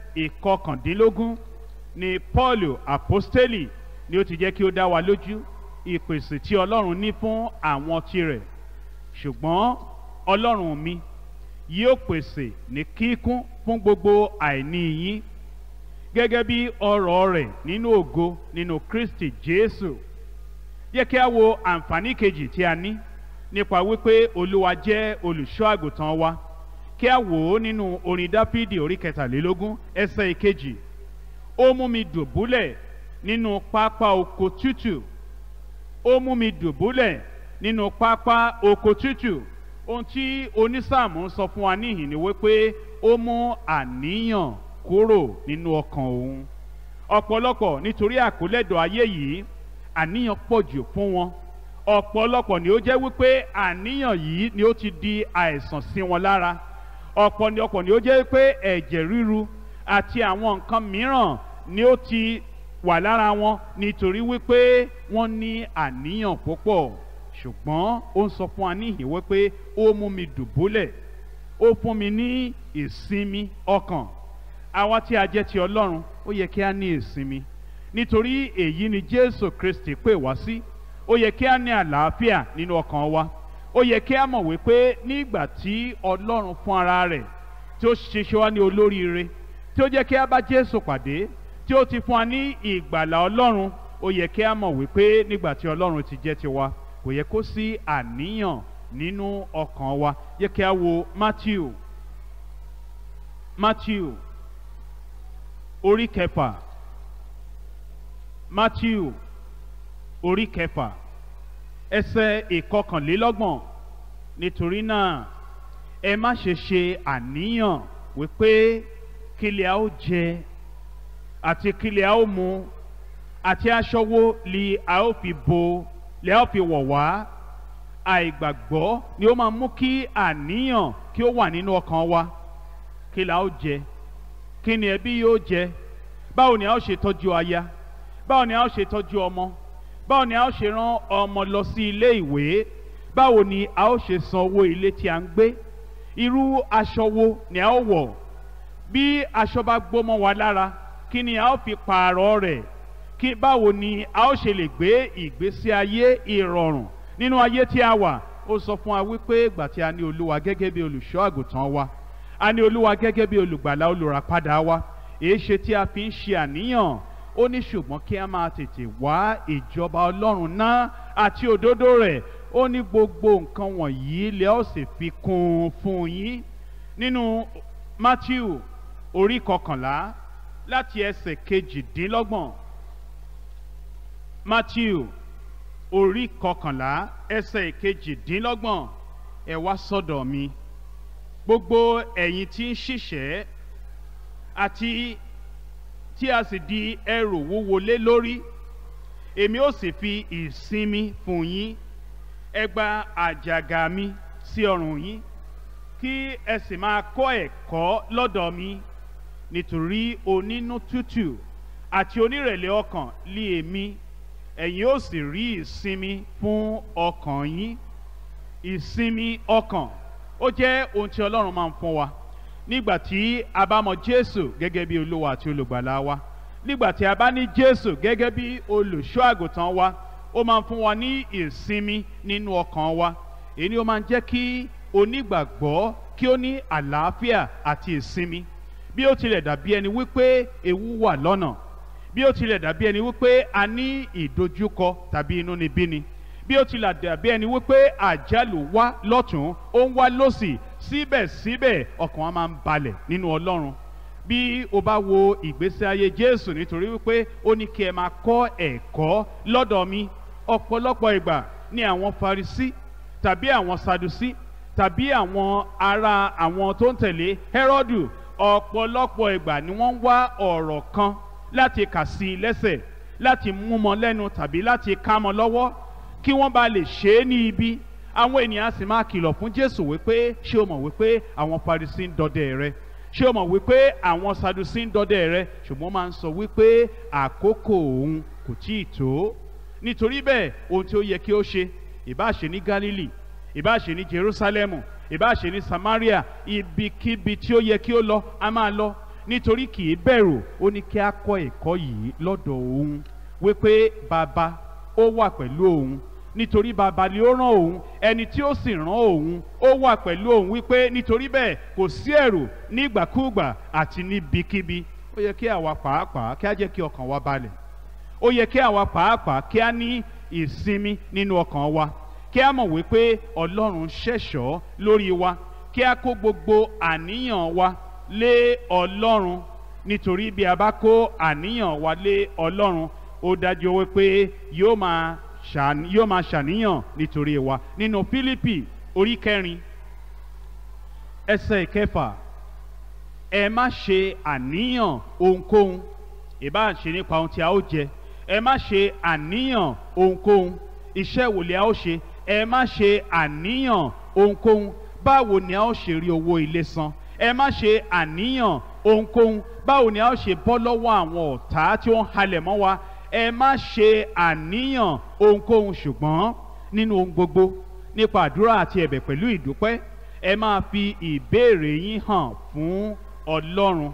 19 ni Pọ́ọ̀lù àpọ́stélì ni ó ti jẹ́ kí ó dá wa lójú ìpèsè tí Ọlọ́run ní fún àwọn tirẹ̀. Ṣùgbọ́n Ọlọ́run mi yóò pèsè ní kíkún fún gbogbo àìní yín gẹ́gẹ́ bí ọrọ̀ rẹ̀ nínú ògo nínú Kristi Jésù. Jẹ́ kí a wo àǹfààní kejì tí a ní nípa wípé Olúwa jẹ́ olùṣọ́ àgùntàn wa. Kí a wò ó nínú orin Dáfídì orí 23 ẹsẹ̀ 2. Ó mú mi dùbúlẹ̀ nínú pápá oko tútù. Ó mú mi dùbúlẹ̀ nínú pápá oko tútù. Ohun tí onísáàmù ń sọ fún wa níhìn ni wípé ó mú àníyàn kúrò nínú ọkàn òun. Ọ̀pọ̀lọpọ̀ nítorí àkólẹ́dọ̀ ayé yìí àníyàn pọ̀ jù fún wọn. Ọ̀pọ̀lọpọ̀ ni ó jẹ́ wípé àníyàn yìí ni ó ti di àìsàn sí wọn lára. Ọ̀pọ̀lọpọ̀ ni ó jẹ́ wípé ẹ̀jẹ̀ ríru àti àwọn nǹkan mìíràn ni ó ti wà lára wọn nítorí wípé wọ́n ní àníyàn púpọ̀. Ṣùgbọ́n ó ń sọ fún wa níhìn wípé ó mú mi dùbúlẹ̀, ó fún mi ní ìsinmi ọkàn. Àwa tí a jẹ́ ti Ọlọ́run ó yẹ kí a ní ìsinmi, nítorí èyí ni Jésù Kristi pè wá sí. Ó yẹ kí a ní àlàáfíà nínú ọkàn wa. Ó yẹ kí a mọ̀ wípé nígbà tí Ọlọ́run fún ara rẹ̀ tí ó ṣiṣẹ́ wá ní olóríire, tí ó jẹ́ kí a bá Jésù pàdé, tí ó ti fún wa ní ìgbàlà Ọlọ́run, ó yẹ kí a mọ̀ wípé nígbà tí Ọlọ́run ti jẹ́ tiwa kò yẹ kó sí àníyàn nínú ọkàn wa. Yẹ kí a wo Mátíù orí 6. Mátíù orí 6 ẹsẹ̀ 21. Nítorí náà ẹ má ṣe ṣe àníyàn wípé kí lè a ó jẹ àti kí lè a ó mu àti aṣọ wo lè a ó fi bo lè a ó fi wọ̀ wá. Àìgbàgbọ́ ni ó máa mú kí àníyàn kí ó wà nínú ọkàn wa. Kí la ó jẹ? Kí ni ẹbí yóò jẹ? Báwo ni a ó ṣe tọ́jú aya? Báwo ni a ó ṣe tọ́jú ọmọ? Báwo ni a ó ṣe rán ọmọ lọ sí ilé ìwé? Báwo ni a ó ṣe san owó ilé tí a ń gbé? Irú aṣọ wo ni a ó wọ̀? Bí aṣọ bá gbó mọ́ wa lára, kí ni a ó fi pààrọ̀ rẹ̀? Báwo ni a ó ṣe lè gbé ìgbésí ayé ìrọ̀rùn nínú ayé tí a wà? Ó sọ fún wa wípé ìgbà tí a ní Olúwa gẹ́gẹ́ bí olùṣọ́ àgùntàn wa, a ní Olúwa gẹ́gẹ́ bí olùgbàlà olùràpadà wa, èé ṣe tí a fi ń ṣe àníyàn? Ó ní ṣùgbọ́n kí a máa tètè wá ìjọba Ọlọ́run náà àti òdodo rẹ̀. Ó ní gbogbo nǹkan wọ̀nyí lẹ ó sì fi kún fún yín. Nínú Mátíù orí 11 láti ẹsẹ̀ kejìdínlọ́gbọ̀n. Matthew orí kọkànlá ẹsẹ̀ kejìdínlọ́gbọ̀n. Ẹ wá sọ́dọ̀ mi gbogbo ẹ̀yin tí ń ṣiṣẹ́ àti tí a sì di ẹrù wúwo lé lórí, èmi ó sì fi ìsinmi fún yín. Ẹ gba àjàgà mi sí ọrùn yín, kí ẹ sì máa kọ́ ẹ̀kọ́ lọ́dọ̀ mi, nítorí onínú tútù àti onírẹ̀lẹ̀ ọkàn lé èmi, ẹ̀yin ó sì rí ìsinmi fún ọkàn yín. Ìsinmi ọkàn ó jẹ́ ohun tí Ọlọ́run máa ń fún wa nígbà tí a bá mọ Jésù gẹ́gẹ́ bí Olúwa àti olùgbàlà wa. Nígbà tí a bá ní Jésù gẹ́gẹ́ bí olùṣọ́ àgùntàn wa, ó máa ń fún wa ní ìsinmi nínú ọkàn wa. Èyí ni ó máa ń jẹ́ kí onígbàgbọ́ kí ó ní àlàáfíà àti ìsinmi. Bí ó tilẹ̀ dàbí ẹni wípé ewu wà lọ́nà, bí ó tilẹ̀ dàbí ẹni wípé a ní ìdojúkọ tàbí inúnibíni, bí ó tilẹ̀ dàbí ẹni wípé àjálù wá lọ́tún ó ń wá lósì, síbẹ̀síbẹ̀ ọkàn wa máa ń balẹ̀ nínú Ọlọ́run. Bí o bá wo ìgbésí ayé Jésù, nítorí wípé ó ní kí ẹ máa kọ́ ẹ̀kọ́ lọ́dọ̀ mi, ọ̀pọ̀lọpọ̀ ìgbà ni àwọn Farisí tàbí àwọn Sadusí tàbí àwọn ará àwọn tó ń tẹ̀lé Hẹ́rọ́dù, ọ̀pọ̀lọpọ̀ ìgbà ni wọ́n ń wá ọ̀rọ̀ kan láti kà sí i lẹ́sẹ̀, láti mú mọ́ lẹ́nu tàbí láti ká mọ́ lọ́wọ́ kí wọ́n bá lè ṣe é ní ibi. Àwọn ènìyàn sì máa kìlọ̀ fún Jésù wípé ṣé o mọ̀ wípé àwọn Farisí ń dọdẹ rẹ, ṣé o mọ̀ wípé àwọn Sadusí ń dọdẹ rẹ, ṣùgbọ́n máa ń sọ wípé àkókò òun kò tí ì tó. Nítorí bẹ́ẹ̀ ohun tí ó yẹ kí ó ṣe, ìbá ṣe ní Gálílì, ìbá ṣe ní Jerúsálẹ́mù, ìbá ṣe ní Samaria, ibikíbi tí ó yẹ kí ó lọ a máa lọ, nítorí kì í bẹ̀rù. Ó ní kí a kọ́ ẹ̀kọ́ yìí lọ́dọ̀ òun, wípé bàbá ó wà pẹ̀lú òun, nítorí bàbá ni ó rán òun, ẹni tí ó sì rán òun ó wà pẹ̀lú òun, wípé nítorí bẹ́ẹ̀ kò sí ẹ̀rù nígbàkúùgbà àti níbikíbi. Ó yẹ kí àwa pàápàá kí a jẹ́ kí ọkàn wa balẹ̀. Ó yẹ kí àwa pàápàá kí a ní ìsinmi nínú ọkàn wa, kí a mọ̀ wípé Ọlọ́run ṣẹ̀ṣọ́ lórí wa, kí a kó gbogbo àníyàn wa lé Ọlọ́run, nítorí bí a bá kó àníyàn wa lé Ọlọ́run, ó dájú wípé yóò máa ṣàníyàn nítorí wa. Nínú Fílípì orí 4 ẹsẹ̀ 6, ẹ má ṣe àníyàn ohunkóhun, ìbá ṣe nípa ohun tí a ó jẹ, ẹ má ṣe àníyàn ohunkóhun iṣẹ́ wo ni a ó ṣe, ẹ má ṣe àníyàn ohunkóhun báwo ni a ó ṣe rí owó ilé san, ẹ má ṣe àníyàn ohunkóhun báwo ni a ó ṣe bọ́ lọ́wọ́ àwọn ọ̀tá tí ó ń halẹ̀ mọ́ wa, ẹ má ṣe àníyàn ohunkóhun, ṣùgbọ́n nínú ohun gbogbo nípa àdúrà àti ẹ̀bẹ̀ pẹ̀lú ìdúpẹ́ ẹ máa fi ìbéèrè yín hàn fún Ọlọ́run,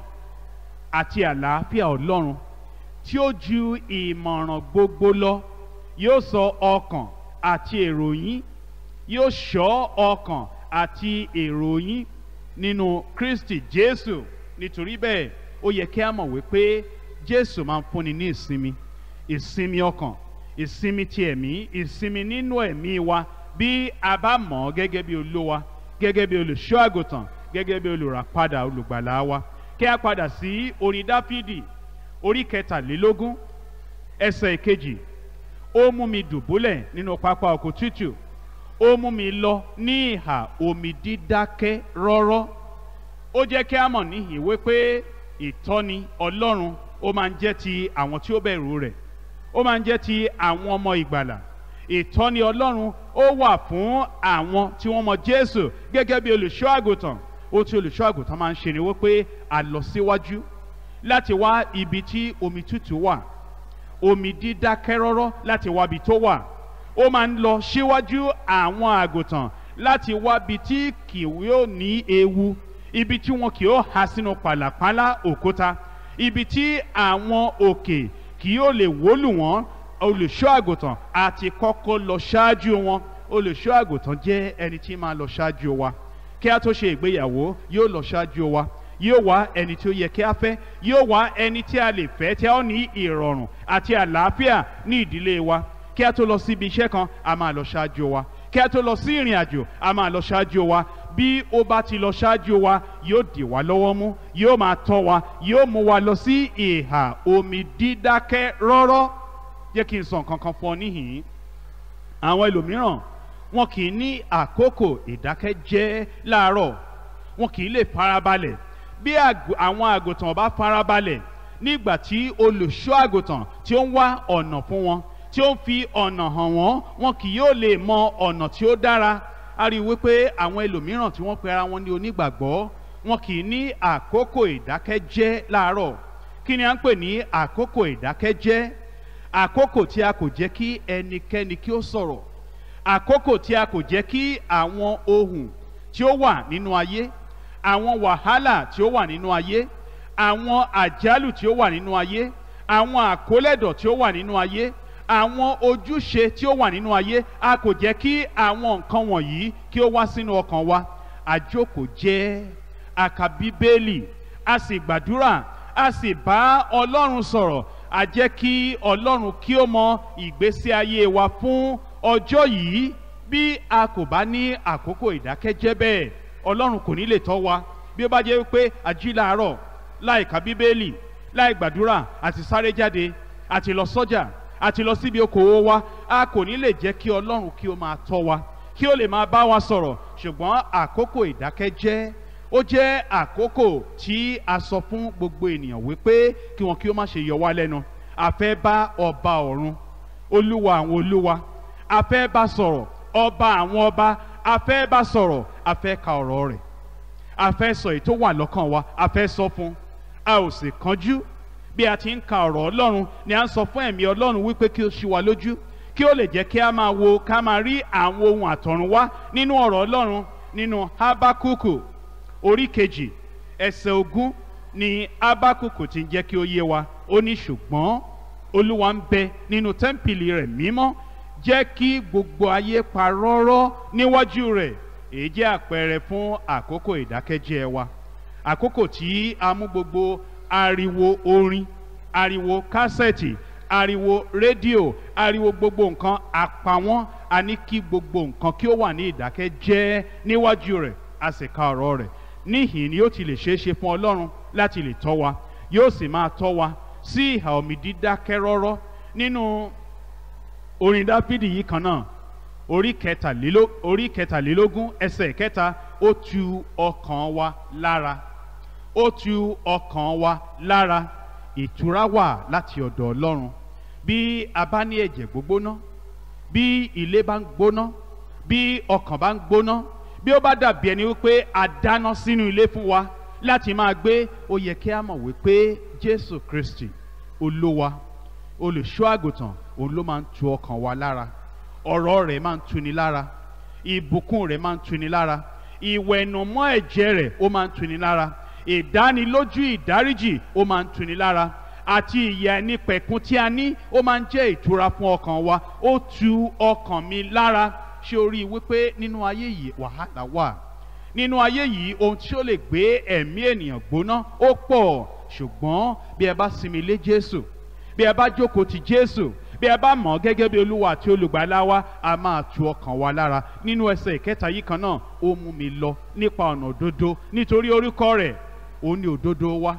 àti àlàáfíà Ọlọ́run tí ó ju ìmọ̀ràn gbogbo lọ yóò sọ ọkàn àti èrò yín, yóò ṣọ́ ọkàn àti èrò yín nínú Kristi Jésù. Nítorí bẹ́ẹ̀ ó yẹ kí a mọ̀ wípé Jésù máa ń fúnni ní ìsinmi, ìsinmi ọkàn, ìsinmi ti ẹ̀mí, ìsinmi nínú ẹ̀mí wa bí a bá mọ̀ ọ́ gẹ́gẹ́ bí Olúwa, gẹ́gẹ́ bí olùṣọ́ àgùntàn, gẹ́gẹ́ bí olùràpadà olùgbàlà wa. Kí a padà sí orin Dáfídì orí 43 ẹsẹ̀ 2. Ó mú mi dùbúlẹ̀ nínú pápá oko tútù, ó mú mi lọ ní ìhà omi dídákẹ́ rọ́rọ́. Ó jẹ́ kí a mọ̀ níhìn wípé ìtọ́ni Ọlọ́run ó máa ń jẹ́ ti àwọn tí ó bẹ̀rù rẹ̀, ó máa ń jẹ́ ti àwọn ọmọ ìgbàlà. Ìtọ́ni Ọlọ́run ó wà fún àwọn tí wọ́n mọ Jésù gẹ́gẹ́ bí olùṣọ́ àgùntàn. Ohun tí olùṣọ́ àgùntàn máa ń ṣe ni wípé a lọ síwájú láti wá ibi tí omi tútù wà, omi dídákẹ́ rọ́rọ́ láti wá ibi tó wà. Ó máa ń lọ síwájú àwọn àgùntàn láti wá ibi tí kì yóò ní ewu, ibi tí wọn kì yóò há sínú pàlàpálá òkúta, ibi tí àwọn òkè kì yóò lè wólù wọ́n. Olùṣọ́ àgùntàn àti kọ́kọ́ lọ ṣáájú wọn. Olùṣọ́ àgùntàn jẹ́ ẹni tí máa lọ ṣáájú wa. Kí a tó ṣe ìgbéyàwó yóò lọ ṣáájú wa, yóò wá ẹni tí ó yẹ kí a fẹ́, yóò wá ẹni tí a lè fẹ́ tí a ó ní ìrọ̀rùn àti àlàáfíà ní ìdílé wa. Kí a tó lọ sí ibi iṣẹ́ kan a máa lọ ṣáájú wa, kí a tó lọ sí ìrìn àjò a máa lọ ṣáájú wa. bí ó bá ti lọ ṣáájú wa yóò dì wá lọ́wọ́ mú, yóò máa tọ́ wa, yóò mú wa lọ sí ìhà omi dídákẹ́ rọ́rọ́. Jẹ́ kí n sọ nǹkan kan fún ọ níhìn-ín. Àwọn ẹlòmíràn wọn kì í ní àkókò ìdákẹ́jẹ́ láàárọ̀, wọn kì í lè farabalẹ̀. Bí àwọn àgùntàn bá farabalẹ̀ nígbà tí olùṣọ́ àgùntàn tí ó ń wá ọ̀nà fún wọn, tí ó ń fi ọ̀nà hàn wọ́n, wọn kì yóò lè mọ ọ̀nà tí ó dára. A rí i wípé àwọn ẹlòmíràn tí wọ́n pe ara wọn ní onígbàgbọ́, wọn kì í ní àkókò ìdákẹ́jẹ́ láàárọ̀. Kí ni à ń pè ní àkókò ìdákẹ́jẹ́? Àkókò tí a kò jẹ́ kí ẹnikẹ́ni kí ó sọ̀rọ̀, àkókò tí a kò jẹ́ kí àwọn ohun tí ó wà nínú ayé, àwọn wàhálà tí ó wà nínú ayé, àwọn àjálù tí ó wà nínú ayé, àwọn àkólẹ̀dọ̀ tí ó wà nínú ayé, àwọn ojúṣe tí ó wà nínú ayé, a kò jẹ́ kí àwọn nǹkan wọ̀nyí kí ó wá sínú ọkàn wa. A jókòó jẹ́, a ka Bíbélì, a sì gbàdúrà, a sì bá Ọlọ́run sọ̀rọ̀. A jẹ́ kí Ọlọ́run kí ó mọ ìgbésí ayé wa fún ọjọ́ yìí. Bí a kò bá ní àkókò ìdákẹ́jẹ́ bẹ́ẹ̀, Ọlọ́run kò ní lè tọ́ wa. Bí ó bá jẹ́ wípé a jí láàárọ̀ láì ka Bíbélì, láì gbàdúrà, àti sáré jáde, àti lọ sọ́jà, àti lọ síbi okòwò wa, a kò ní lè jẹ́ kí Ọlọ́run kí ó máa tọ́ wa, kí ó lè máa bá wa sọ̀rọ̀. Ṣùgbọ́n àkókò ìdákẹ́jẹ́ ó jẹ́ àkókò tí a sọ fún gbogbo ènìyàn wípé kí wọn kí ó má ṣe yọ wá lẹ́nu. A fẹ́ bá ọba ọ̀run, Olúwa àwọn olúwa, a fẹ́ bá sọ̀rọ̀, ọba àwọn ọba, a fẹ́ bá sọ̀rọ̀, a fẹ́ ka ọ̀rọ̀ rẹ̀, a fẹ́ sọ èyí tó wà lọ́kàn wa, a fẹ́ sọ fún. A ò sì kánjú. Bí a ti ń ka ọ̀rọ̀ Ọlọ́run ni a ń sọ fún ẹ̀mí Ọlọ́run wípé kí ó ṣí wa lójú, kí ó lè jẹ́ kí a máa wo, ká máa rí àwọn ohun àtọ̀runwá nínú ọ̀rọ̀ Ọlọ́run. Nínú Hábákùkù orí 2 ẹsẹ̀ 20 ni Hábákùkù ti ń jẹ́ kí ó yé wa. Ó ní ṣùgbọ́n Olúwa ń bẹ nínú tẹ́ḿpìlì rẹ̀ mímọ́, jẹ́ kí gbogbo ayé pa rọ́rọ́ níwájú rẹ̀. Èyí jẹ́ àpẹẹrẹ fún àkókò ìdákẹ́jẹ́ wa. Àkókò tí a mú gbogbo ariwo orin, ariwo kásẹ̀tì, ariwo rédíò, ariwo gbogbo nǹkan àpawọ́n. A ní kí gbogbo nǹkan kí ó wà ní ìdákẹ́jẹ́ níwájú rẹ̀, a sì ka ọ̀rọ̀ rẹ̀. Níhìn ni yóò ti lè ṣeé ṣe fún Ọlọ́run láti lè tọ́ wa, yóò sì máa tọ́ wa sí ìhà omi dídákẹ́ rọ́rọ́. Nínú orin Dáfídì yìí kan náà, orí 43 ẹsẹ̀ 3, ó tu ọkàn wa lára, ó tu ọkàn wa lára. Ìtura wà láti ọ̀dọ̀ Ọlọ́run. Bí a bá ní ẹ̀jẹ̀ gbógbóná, bí ilé bá ń gbóná, bí ọkàn bá ń gbóná, bí ó bá dàbí ẹni wípé a dáná sínú ilé fún wa láti máa gbé, ó yẹ kí a mọ̀ wípé Jésù Kristi Olúwa, olùṣọ́ àgùntàn, òun ló máa ń tu ọkàn wa lára. Ọ̀rọ̀ rẹ̀ máa ń tuni lára, ìbùkún rẹ̀ máa ń tuni lára, ìwẹ̀nùmọ́ ẹ̀jẹ̀ rẹ̀ ó máa ń tuni lára, ìdánilójú ìdáríjì ó máa ń tuni lára, àti ìyè àìnípẹ̀kun tí a ní ó máa ń jẹ́ ìtura fún ọkàn wa. Ó tu ọkàn mi lára. Ṣé o rí i wípé nínú ayé yìí wàhálà wà? Nínú ayé yìí ohun tí ó lè gbé ẹ̀mí ènìyàn gbóná ó pọ̀. Ṣùgbọ́n bí ẹ bá sinmi lé Jésù, bí ẹ bá jókòó ti Jésù, bí ẹ bá mọ̀ ọ́ gẹ́gẹ́ bí Olúwa àti olùgbàlà wa, a máa tu ọkàn wa lára. Nínú ẹsẹ̀ 3 yìí kan náà, ó mú mi lọ nípa ọ̀nà òdodo nítorí orúkọ rẹ̀. Ó ní òdodo wa,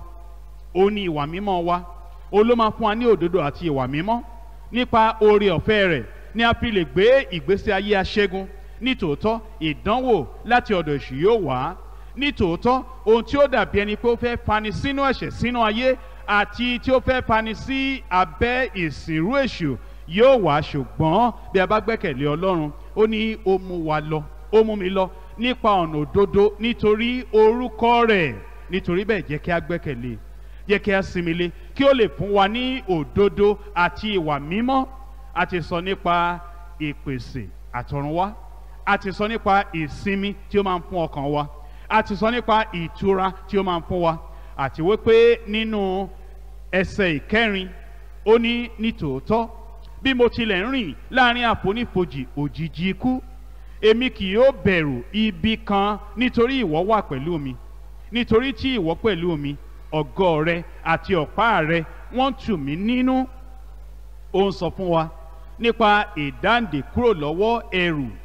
ó ní ìwà mímọ́ wa. Ó ló máa fún wa ní òdodo àti ìwà mímọ́. Nípa oore ọ̀fẹ́ rẹ̀ ni a fi lè gbé ìgbésí ayé aṣẹ́gun. Nítòótọ́ ìdánwò láti ọ̀dọ̀ èṣù yóò wá. Nítòótọ́ ohun tí ó dàbí ẹni pé ó fẹ́ fani sínú ẹ̀ṣẹ̀ sínú ayé, àti tí ó fẹ́ fani sí abẹ́ ìsìnrú èṣù yóò wá. Ṣùgbọ́n bí a bá gbẹ́kẹ̀lé Ọlọ́run, ó ní ó mú wa lọ, ó mú mi lọ nípa ọ̀nà òdodo nítorí orúkọ rẹ̀. Nítorí bẹ́ẹ̀ jẹ́ kí a gbẹ́kẹ̀lé, jẹ́ kí a sinmi lé, kí ó lè fún wa ní òdodo àti ìwà mímọ́. A ti sọ nípa ìpèsè àtọ̀runwá, a ti sọ nípa ìsinmi tí ó máa ń fún ọkàn wa, a ti sọ nípa ìtura tí ó máa ń fún wa. Àti wípé nínú ẹsẹ̀ 4 ó ní nítòótọ́ bí mo tilẹ̀ ń rìn láàrin àfonífojì òjìji ikú, èmi kì yóò bẹ̀rù ibi kan, nítorí ìwọ wà pẹ̀lú mi. Nítorí tí ìwọ pẹ̀lú mi, ọ̀gọ́ rẹ àti ọ̀pá rẹ wọ́n tù mí nínú. Ó ń sọ fún wa nípa ìdáǹdè kúrò lọ́wọ́ ẹ̀rù,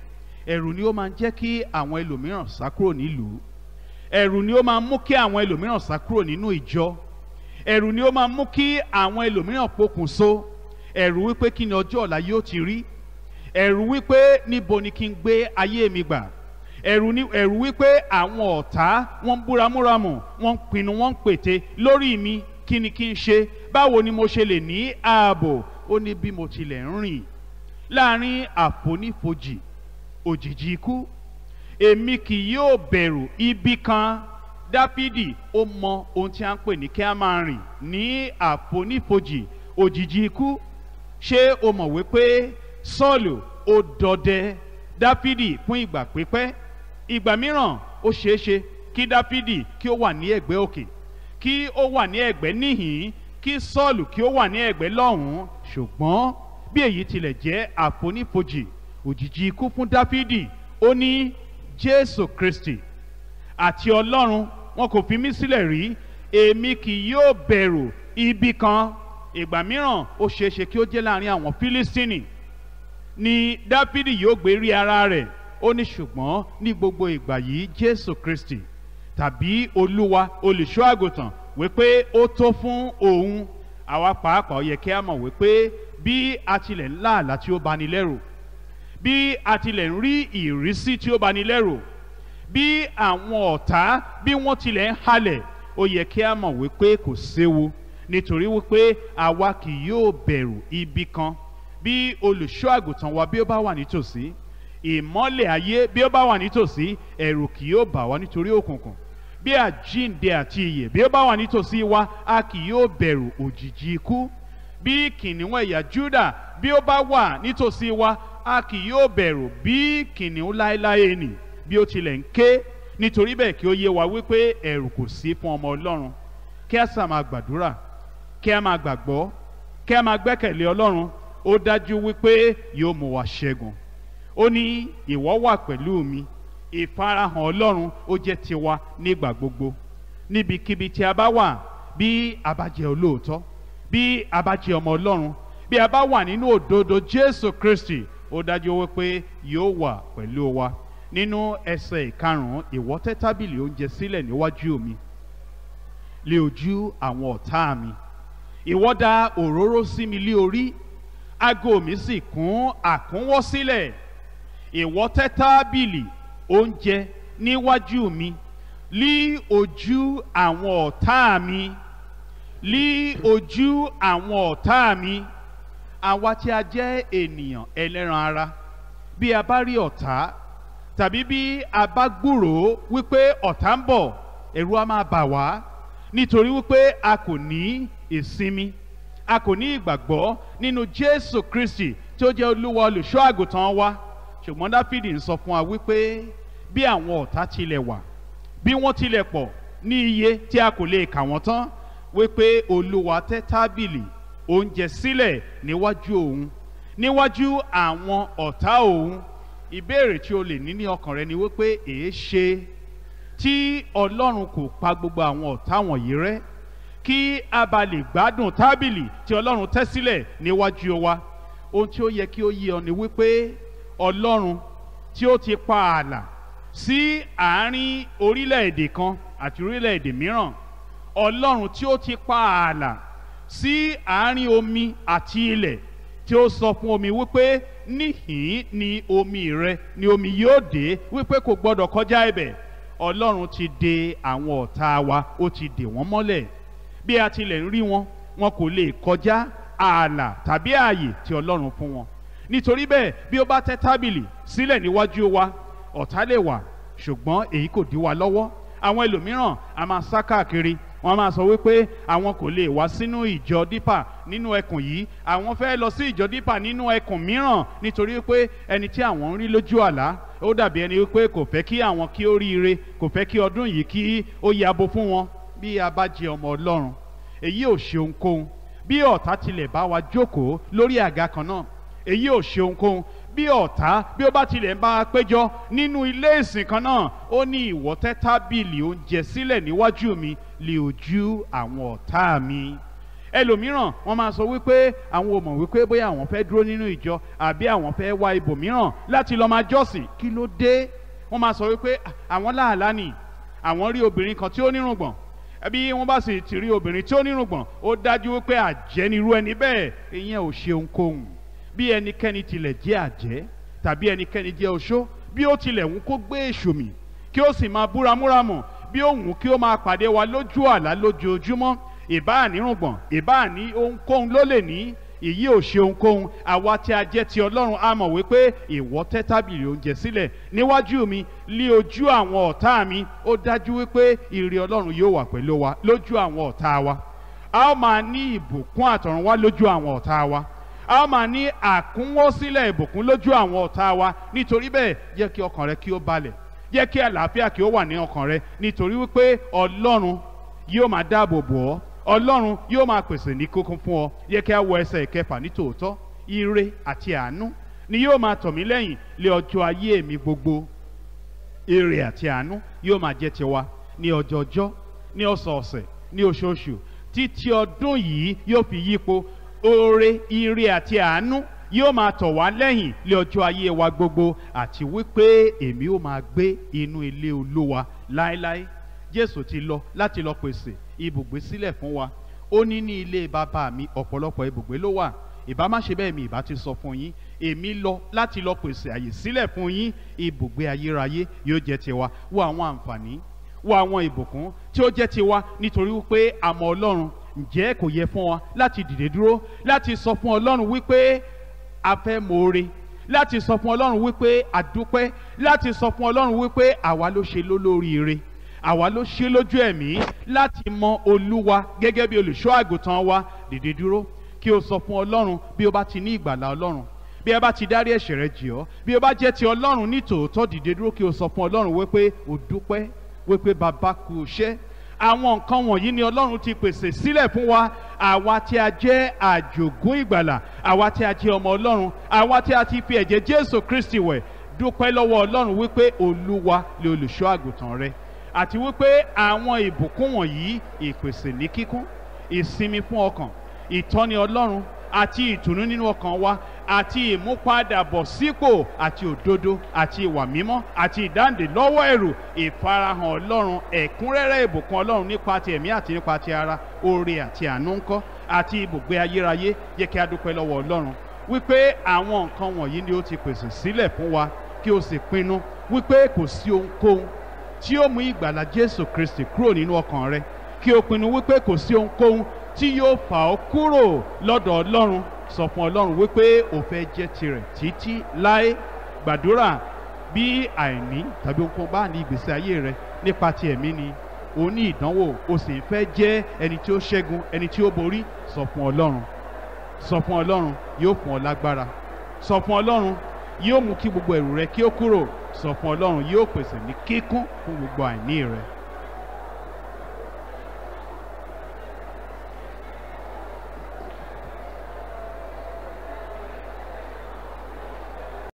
ẹ̀rù ni ó máa ń jẹ́ kí àwọn ẹlòmíràn sá kúrò nílùú, ẹ̀rù ni ó máa ń mú kí àwọn ẹlòmíràn sá kúrò nínú ìjọ, ẹ̀rù ni ó máa ń mú kí àwọn ẹlòmíràn pokùnso, ẹ̀rù wípé kí ni ọjọ́ ọ̀la yóò ti rí, ẹ̀rù wípé níbo ni kí n gbé ayé mi gbà, ẹ̀rù wípé àwọn ọ̀tá wọ́n ń búramúramù, wọ́n ń pinnu, wọ́n ń pète lórí mi, kí ni kí n ṣe, báwo ni mo ṣe lè ní ààbò. Ó ní bí mo tilẹ̀ ń rìn láàrin àfonífojì òjìji ikú, èmi kì yóò bẹ̀rù ibi kan. Dáfídì ó mọ ohun tí a ń pè ní kí a máa rìn ní àfonífojì òjìji ikú. Ṣé o mọ̀ wípé Sọ́ọ̀lù ó dọdẹ Dáfídì fún ìgbà pípẹ́? Ìgbà mìíràn ó ṣeéṣe kí Dáfídì kí ó wà ní ẹ̀gbẹ́ òkè, kí ó wà ní ẹ̀gbẹ́ níhìn, kí Sọ́ọ̀lù kí ó wà ní ẹ̀gbẹ́ lọ́hùn-ún. Ṣùgbọ́n bí èyí tilẹ̀ jẹ́ àfonífojì òjìji ikú fún Dáfídì, ó ní Jésù Kristi àti Ọlọ́run wọn kò fi mí sílẹ̀ rí, èmi kì yóò bẹ̀rù ibi kan. Ìgbà mìíràn ó ṣeéṣe kí ó jẹ́ láàrin àwọn Fílístínì ni Dáfídì yóò gbé rí ara rẹ̀. Ó ní ṣùgbọ́n ní gbogbo ìgbà yìí Jésù Kristi tàbí Olúwa olùṣọ́ àgùntàn wípé ó tó fún òun. Àwa pàápàá yẹ kí a mọ̀ wípé bí a tilẹ̀ ń lá àlá tí ó bani lẹ́rù, bí a tilẹ̀ ń rí ìrísí tí ó bani lẹ́rù, bí àwọn ọ̀tá bí wọ́n tilẹ̀ ń halẹ̀, ó yẹ kí a mọ̀ wípé kò séwu, nítorí wípé àwa kì yóò bẹ̀rù ibi kan. Bí olùṣọ́ àgùntàn wa bí ó bá wà nítòsí, ìmọ́lẹ̀ ayé bí ó bá wà nítòsí, ẹ̀rù kì yóò bà wá nítorí òkùnkùn. Bí àjíǹde àti ìyè bí ó bá wà nítòsí wa, a kì yóò bẹ̀rù òjìji ikú. Bí kìnìún ẹ̀yà Júdà bí ó bá wà nítòsí wa, a kì yóò bẹ̀rù bí kìnìún láéláé nì bí ó tilẹ̀ ń ké. Nítorí bẹ́ẹ̀ kí ó yé wa wípé ẹ̀rù kò sí fún ọmọ Ọlọ́run. Kí a sà máa gbàdúrà, kí a máa gbàgbọ́, kí a máa gbẹ́kẹ̀lé Ọlọ́run. Ó dájú wípé yóò mú wa ṣẹ́gun. Ó ní ìwọ wà pẹ̀lú mi. Ìfarahàn Ọlọ́run ó jẹ́ tiwa nígbà gbogbo, níbikíbi tí a bá wà. Bí a bá jẹ́ olóòótọ́, bí a bá jẹ́ ọmọ Ọlọ́run, bí a bá wà nínú òdodo Jésù Kristi, ó dájú wípé yóò wà pẹ̀lú wa. Nínú ẹsẹ̀ 5, ìwọ tẹ́ tábìlì oúnjẹ sílẹ̀ níwájú mi lé ojú àwọn ọ̀tá mi, ìwọ dà òróró sí mi lé orí, ago mi sì kún àkúnwọ́ sílẹ̀. Ìwọ tẹ́ tábìlì oúnjẹ níwájú mi lí ojú àwọn ọ̀tá mi, lí ojú àwọn ọ̀tá mi. Àwa tí a jẹ́ ènìyàn ẹlẹ́ran ara, bí a bá rí ọ̀tá tàbí bí a bá gbúròó wípé ọ̀tá ń bọ̀, ẹ̀rù á máa bà wá, nítorí wípé a kò ní ìsinmi, a kò ní ìgbàgbọ́ nínú Jésù Kristi tí ó jẹ́ Olúwa olùṣọ́ àgùntàn wa. Ṣùgbọ́n Dáfídì ń sọ fún wa wípé bí àwọn ọ̀tá tilẹ̀ wà, bí wọ́n tilẹ̀ pọ̀ ní iye tí a kò lè kà wọ́n tán, wípé Olúwa tẹ́ tábìlì oúnjẹ sílẹ̀ níwájú òun, níwájú àwọn ọ̀tá òun. Ìbéèrè tí o lè ní ọkàn rẹ ni wípé èé ṣe tí Ọlọ́run kò pa gbogbo àwọn ọ̀tá wọ̀nyí rẹ́, kí a bá lè gbádùn tábìlì tí Ọlọ́run tẹ́ sílẹ̀ níwájú wa. Ohun tí ó yẹ kí ó yé ọ ni wípé Ọlọ́run tí ó ti pa ààlà sí àárín orílẹ̀-èdè kan àti orílẹ̀-èdè mìíràn, Ọlọ́run tí ó ti pa ààlà sí àárín omi àti ilẹ̀, tí ó sọ fún omi wípé níhìn ni omi rẹ ni omi yóò dé, wípé kò gbọdọ̀ kọjá ibẹ̀. Ọlọ́run ti dè àwọn ọ̀tá wa, ó ti dè wọ́n mọ́lẹ̀. Bí a tilẹ̀ ń rí wọn, wọn kò lè kọjá ààlà tàbí ààyè tí Ọlọ́run fún wọn. Nítorí bẹ́ẹ̀ bí ó bá tẹ́ tábìlì sílẹ̀ níwájú wa, ọ̀tá lè wà, ṣùgbọ́n èyí kò dí wa lọ́wọ́. Àwọn ẹlòmíràn a máa sá káàkiri, wọ́n máa sọ wípé àwọn kò lè wá sínú ìjọ dípà nínú ẹkùn yìí, àwọn fẹ́ lọ sí ìjọ dípà nínú ẹkùn mìíràn, nítorí pé ẹni tí àwọn ń rí lójú àlá ó dàbí ẹni wípé kò fẹ́ kí àwọn kí ó ríire, kò fẹ́ kí ọdún yìí kí ó yabo fún wọn. Bí a bá jẹ́ ọmọ Ọlọ́run, èyí ò ṣe ohunkóhun. Bí ọ̀tá tilẹ̀ bá wa jókòó lórí àga kan náà, èyí ò ṣe ohunkóhun. Bí ọ̀tá bí ó bá tilẹ̀ ń bá a péjọ nínú ilé ìsìn kan náà, ó ní ìwọ tẹ́ tábìlì oúnjẹ sílẹ̀ níwájú mi lé ojú àwọn ọ̀tá mi. ẹlòmíràn wọ́n máa sọ wípé àwọn ò mọ̀ wípé bóyá àwọn fẹ́ dúró nínú ìjọ àbí àwọn fẹ́ wá ibòmíràn láti lọ máa jọ́sìn. Kí ló dé? Wọ́n máa sọ wípé àwọn láàlá ni àwọn rí obìnrin kan tí ó nírùngbọ̀n, bí wọ́n bá sì ti rí obìnrin tí ó nírùngbọ̀n ó dájú wípé àjẹ́ nirú ẹni bẹ́ẹ̀. Ìyẹn ò ṣe ohunkóhun. Bí ẹnikẹ́ni tilẹ̀ jẹ́ àjẹ́ tàbí ẹnikẹ́ni jẹ́ oṣó, bí ó tilẹ̀ wù kó gbé èṣù mì kí ó sì máa búramúramù, bí ó wù kí ó máa pàdé wa lójú àlá lójoojúmọ́, ìbá nírùngbọ̀n ìbá ní ohunkóhun ló lè ní, èyí ò ṣe ohunkóhun. Àwa tí a jẹ́ ti Ọlọ́run a mọ̀ wípé ìwọ tẹ́ tábìlì oúnjẹ sílẹ̀ níwájú mi lí ojú àwọn ọ̀tá mi. Ó dájú wípé ìrì Ọlọ́run yóò wà pẹ̀lú wa lójú àwọn ọ̀tá wa. A ó máa ní ìbùkún àtọ̀run wá lójú àwọn ọ̀tá wa. A ó máa ní àkúnwọ́sílẹ̀ ìbùkún lójú àwọn ọ̀tá wa. Nítorí bẹ́ẹ̀ jẹ́ kí ọkàn rẹ kí ó balẹ̀, jẹ́ kí àlàáfíà kí ó wà ní ọkàn rẹ, nítorí wípé Ọlọ́run yóò máa dáàbò bò ọ́, Ọlọ́run yóò máa pèsè ní kókún fún ọ. Yẹ kí a wọ ẹsẹ̀ ìkẹfà. Ní tòótọ́ ire àti àánú ni yóò máa tọ̀ mí lẹ́yìn lé ọjọ́ ayé mi gbogbo. Ire àti àánú yóò máa jẹ́ tiwa ní ọjọọjọ́, ní ọ̀sọ̀ọ̀sẹ̀, ní oṣooṣù, títí ọdún yìí yóò fi yípo. Oore, ire àti àánú yóò máa tọ̀ wá lẹ́yìn lé ọjọ́ ayé wa gbogbo, àti wípé èmi ó máa gbé inú ilé Olúwa láéláé. Jésù ti lọ láti lọ pèsè ibùgbé sílẹ̀ fún wa. Ó ní ní ilé bàbá mi ọ̀pọ̀lọpọ̀ ibùgbé ló wà. Ìbá má ṣe bẹ́ẹ̀ mi ìbá ti sọ fún yín. Èmi lọ láti lọ pèsè àyè sílẹ̀ fún yín. Ibùgbé ayérayé yóò jẹ́ tiwa. Wo àwọn àǹfààní, wo àwọn ìbùkún tí ó jẹ́ tiwa nítorí wípé a mọ Ọlọ́run. Ǹjẹ́ kò yẹ fún wa láti dìde dúró láti sọ fún Ọlọ́run wípé a fẹ́ mọ̀ọ́re, láti sọ fún Ọlọ́run wípé a dúpẹ́, láti sọ fún Ọlọ́run wípé àwa ló ṣe lólóríire, àwa ló ṣe lójú ẹ̀mí láti mọ Olúwa gẹ́gẹ́ bí olùṣọ́ àgùntàn wa. Dìde dúró kí o sọ fún Ọlọ́run bí o bá ti ní ìgbàlà Ọlọ́run, bí ẹ bá ti dárí ẹ̀ṣẹ̀ rẹ jì ọ́, bí o bá jẹ́ ti Ọlọ́run ní tòótọ́. Dìde dúró kí o sọ fún Ọlọ́run wípé o dúpẹ́, wípé bàbá kú iṣẹ́. Àwọn nǹkan wọ̀nyí ni Ọlọ́run ti pèsè sílẹ̀ fún wa. Àwa tí a jẹ́ àjògún ìgbàlà, àwa tí a jẹ́ ọmọ Ọlọ́run, àwa tí a ti fi ẹ̀jẹ̀ Jésù Kristi wẹ̀. Dúpẹ́ lọ́wọ́ Ọlọ́run wípé Olúwa lè olùṣọ́ àgùntàn rẹ, àti wípé àwọn ìbùkún wọ̀nyí, ìpèsè ní kíkún, ìsinmi fún ọkàn, ìtọ́ni Ọlọ́run àti ìtùnú nínú ọkàn wa, àti ìmúpadàbọ̀ sípò, àti òdodo, àti ìwà mímọ́, àti ìdáǹdè lọ́wọ́ ẹ̀rù, ìfarahàn Ọlọ́run, ẹ̀kúnrẹ́rẹ́ ìbùkún Ọlọ́run nípa ti ẹ̀mí àti nípa ti ara, oore àti àánú ńkọ́, àti ibùgbé ayérayé. Yẹ kí a dúpẹ́ lọ́wọ́ Ọlọ́run wípé àwọn nǹkan wọ̀nyí ni ó ti pèsè sílẹ̀ fún wa, kí o sì pinnu wípé kò sí ohunkóhun tí ó mú ìgbàlà Jésù Kristi kúrò nínú ọkàn rẹ. Kí o pinnu wípé kò sí ohunkóhun tí yóò fà ọ́ kúrò lọ́dọ̀ Ọlọ́run. Sọ fún Ọlọ́run wípé o fẹ́ jẹ́ tirẹ̀ títí láé. Gbàdúrà bí àìní tàbí ohunkóhun bá ní ìgbésí ayé rẹ nípa ti ẹ̀mí ni, o ní ìdánwò, o sì fẹ́ jẹ́ ẹni tí ó ṣẹ́gun, ẹni tí ó borí. Sọ fún Ọlọ́run, sọ fún Ọlọ́run, yóò fún ọ lágbára. Sọ fún Ọlọ́run, yóò mú kí gbogbo ẹ̀rù rẹ kí ó kúrò. Sọ fún Ọlọ́run, yóò pèsè ní kíkún fún gbogbo àìní rẹ.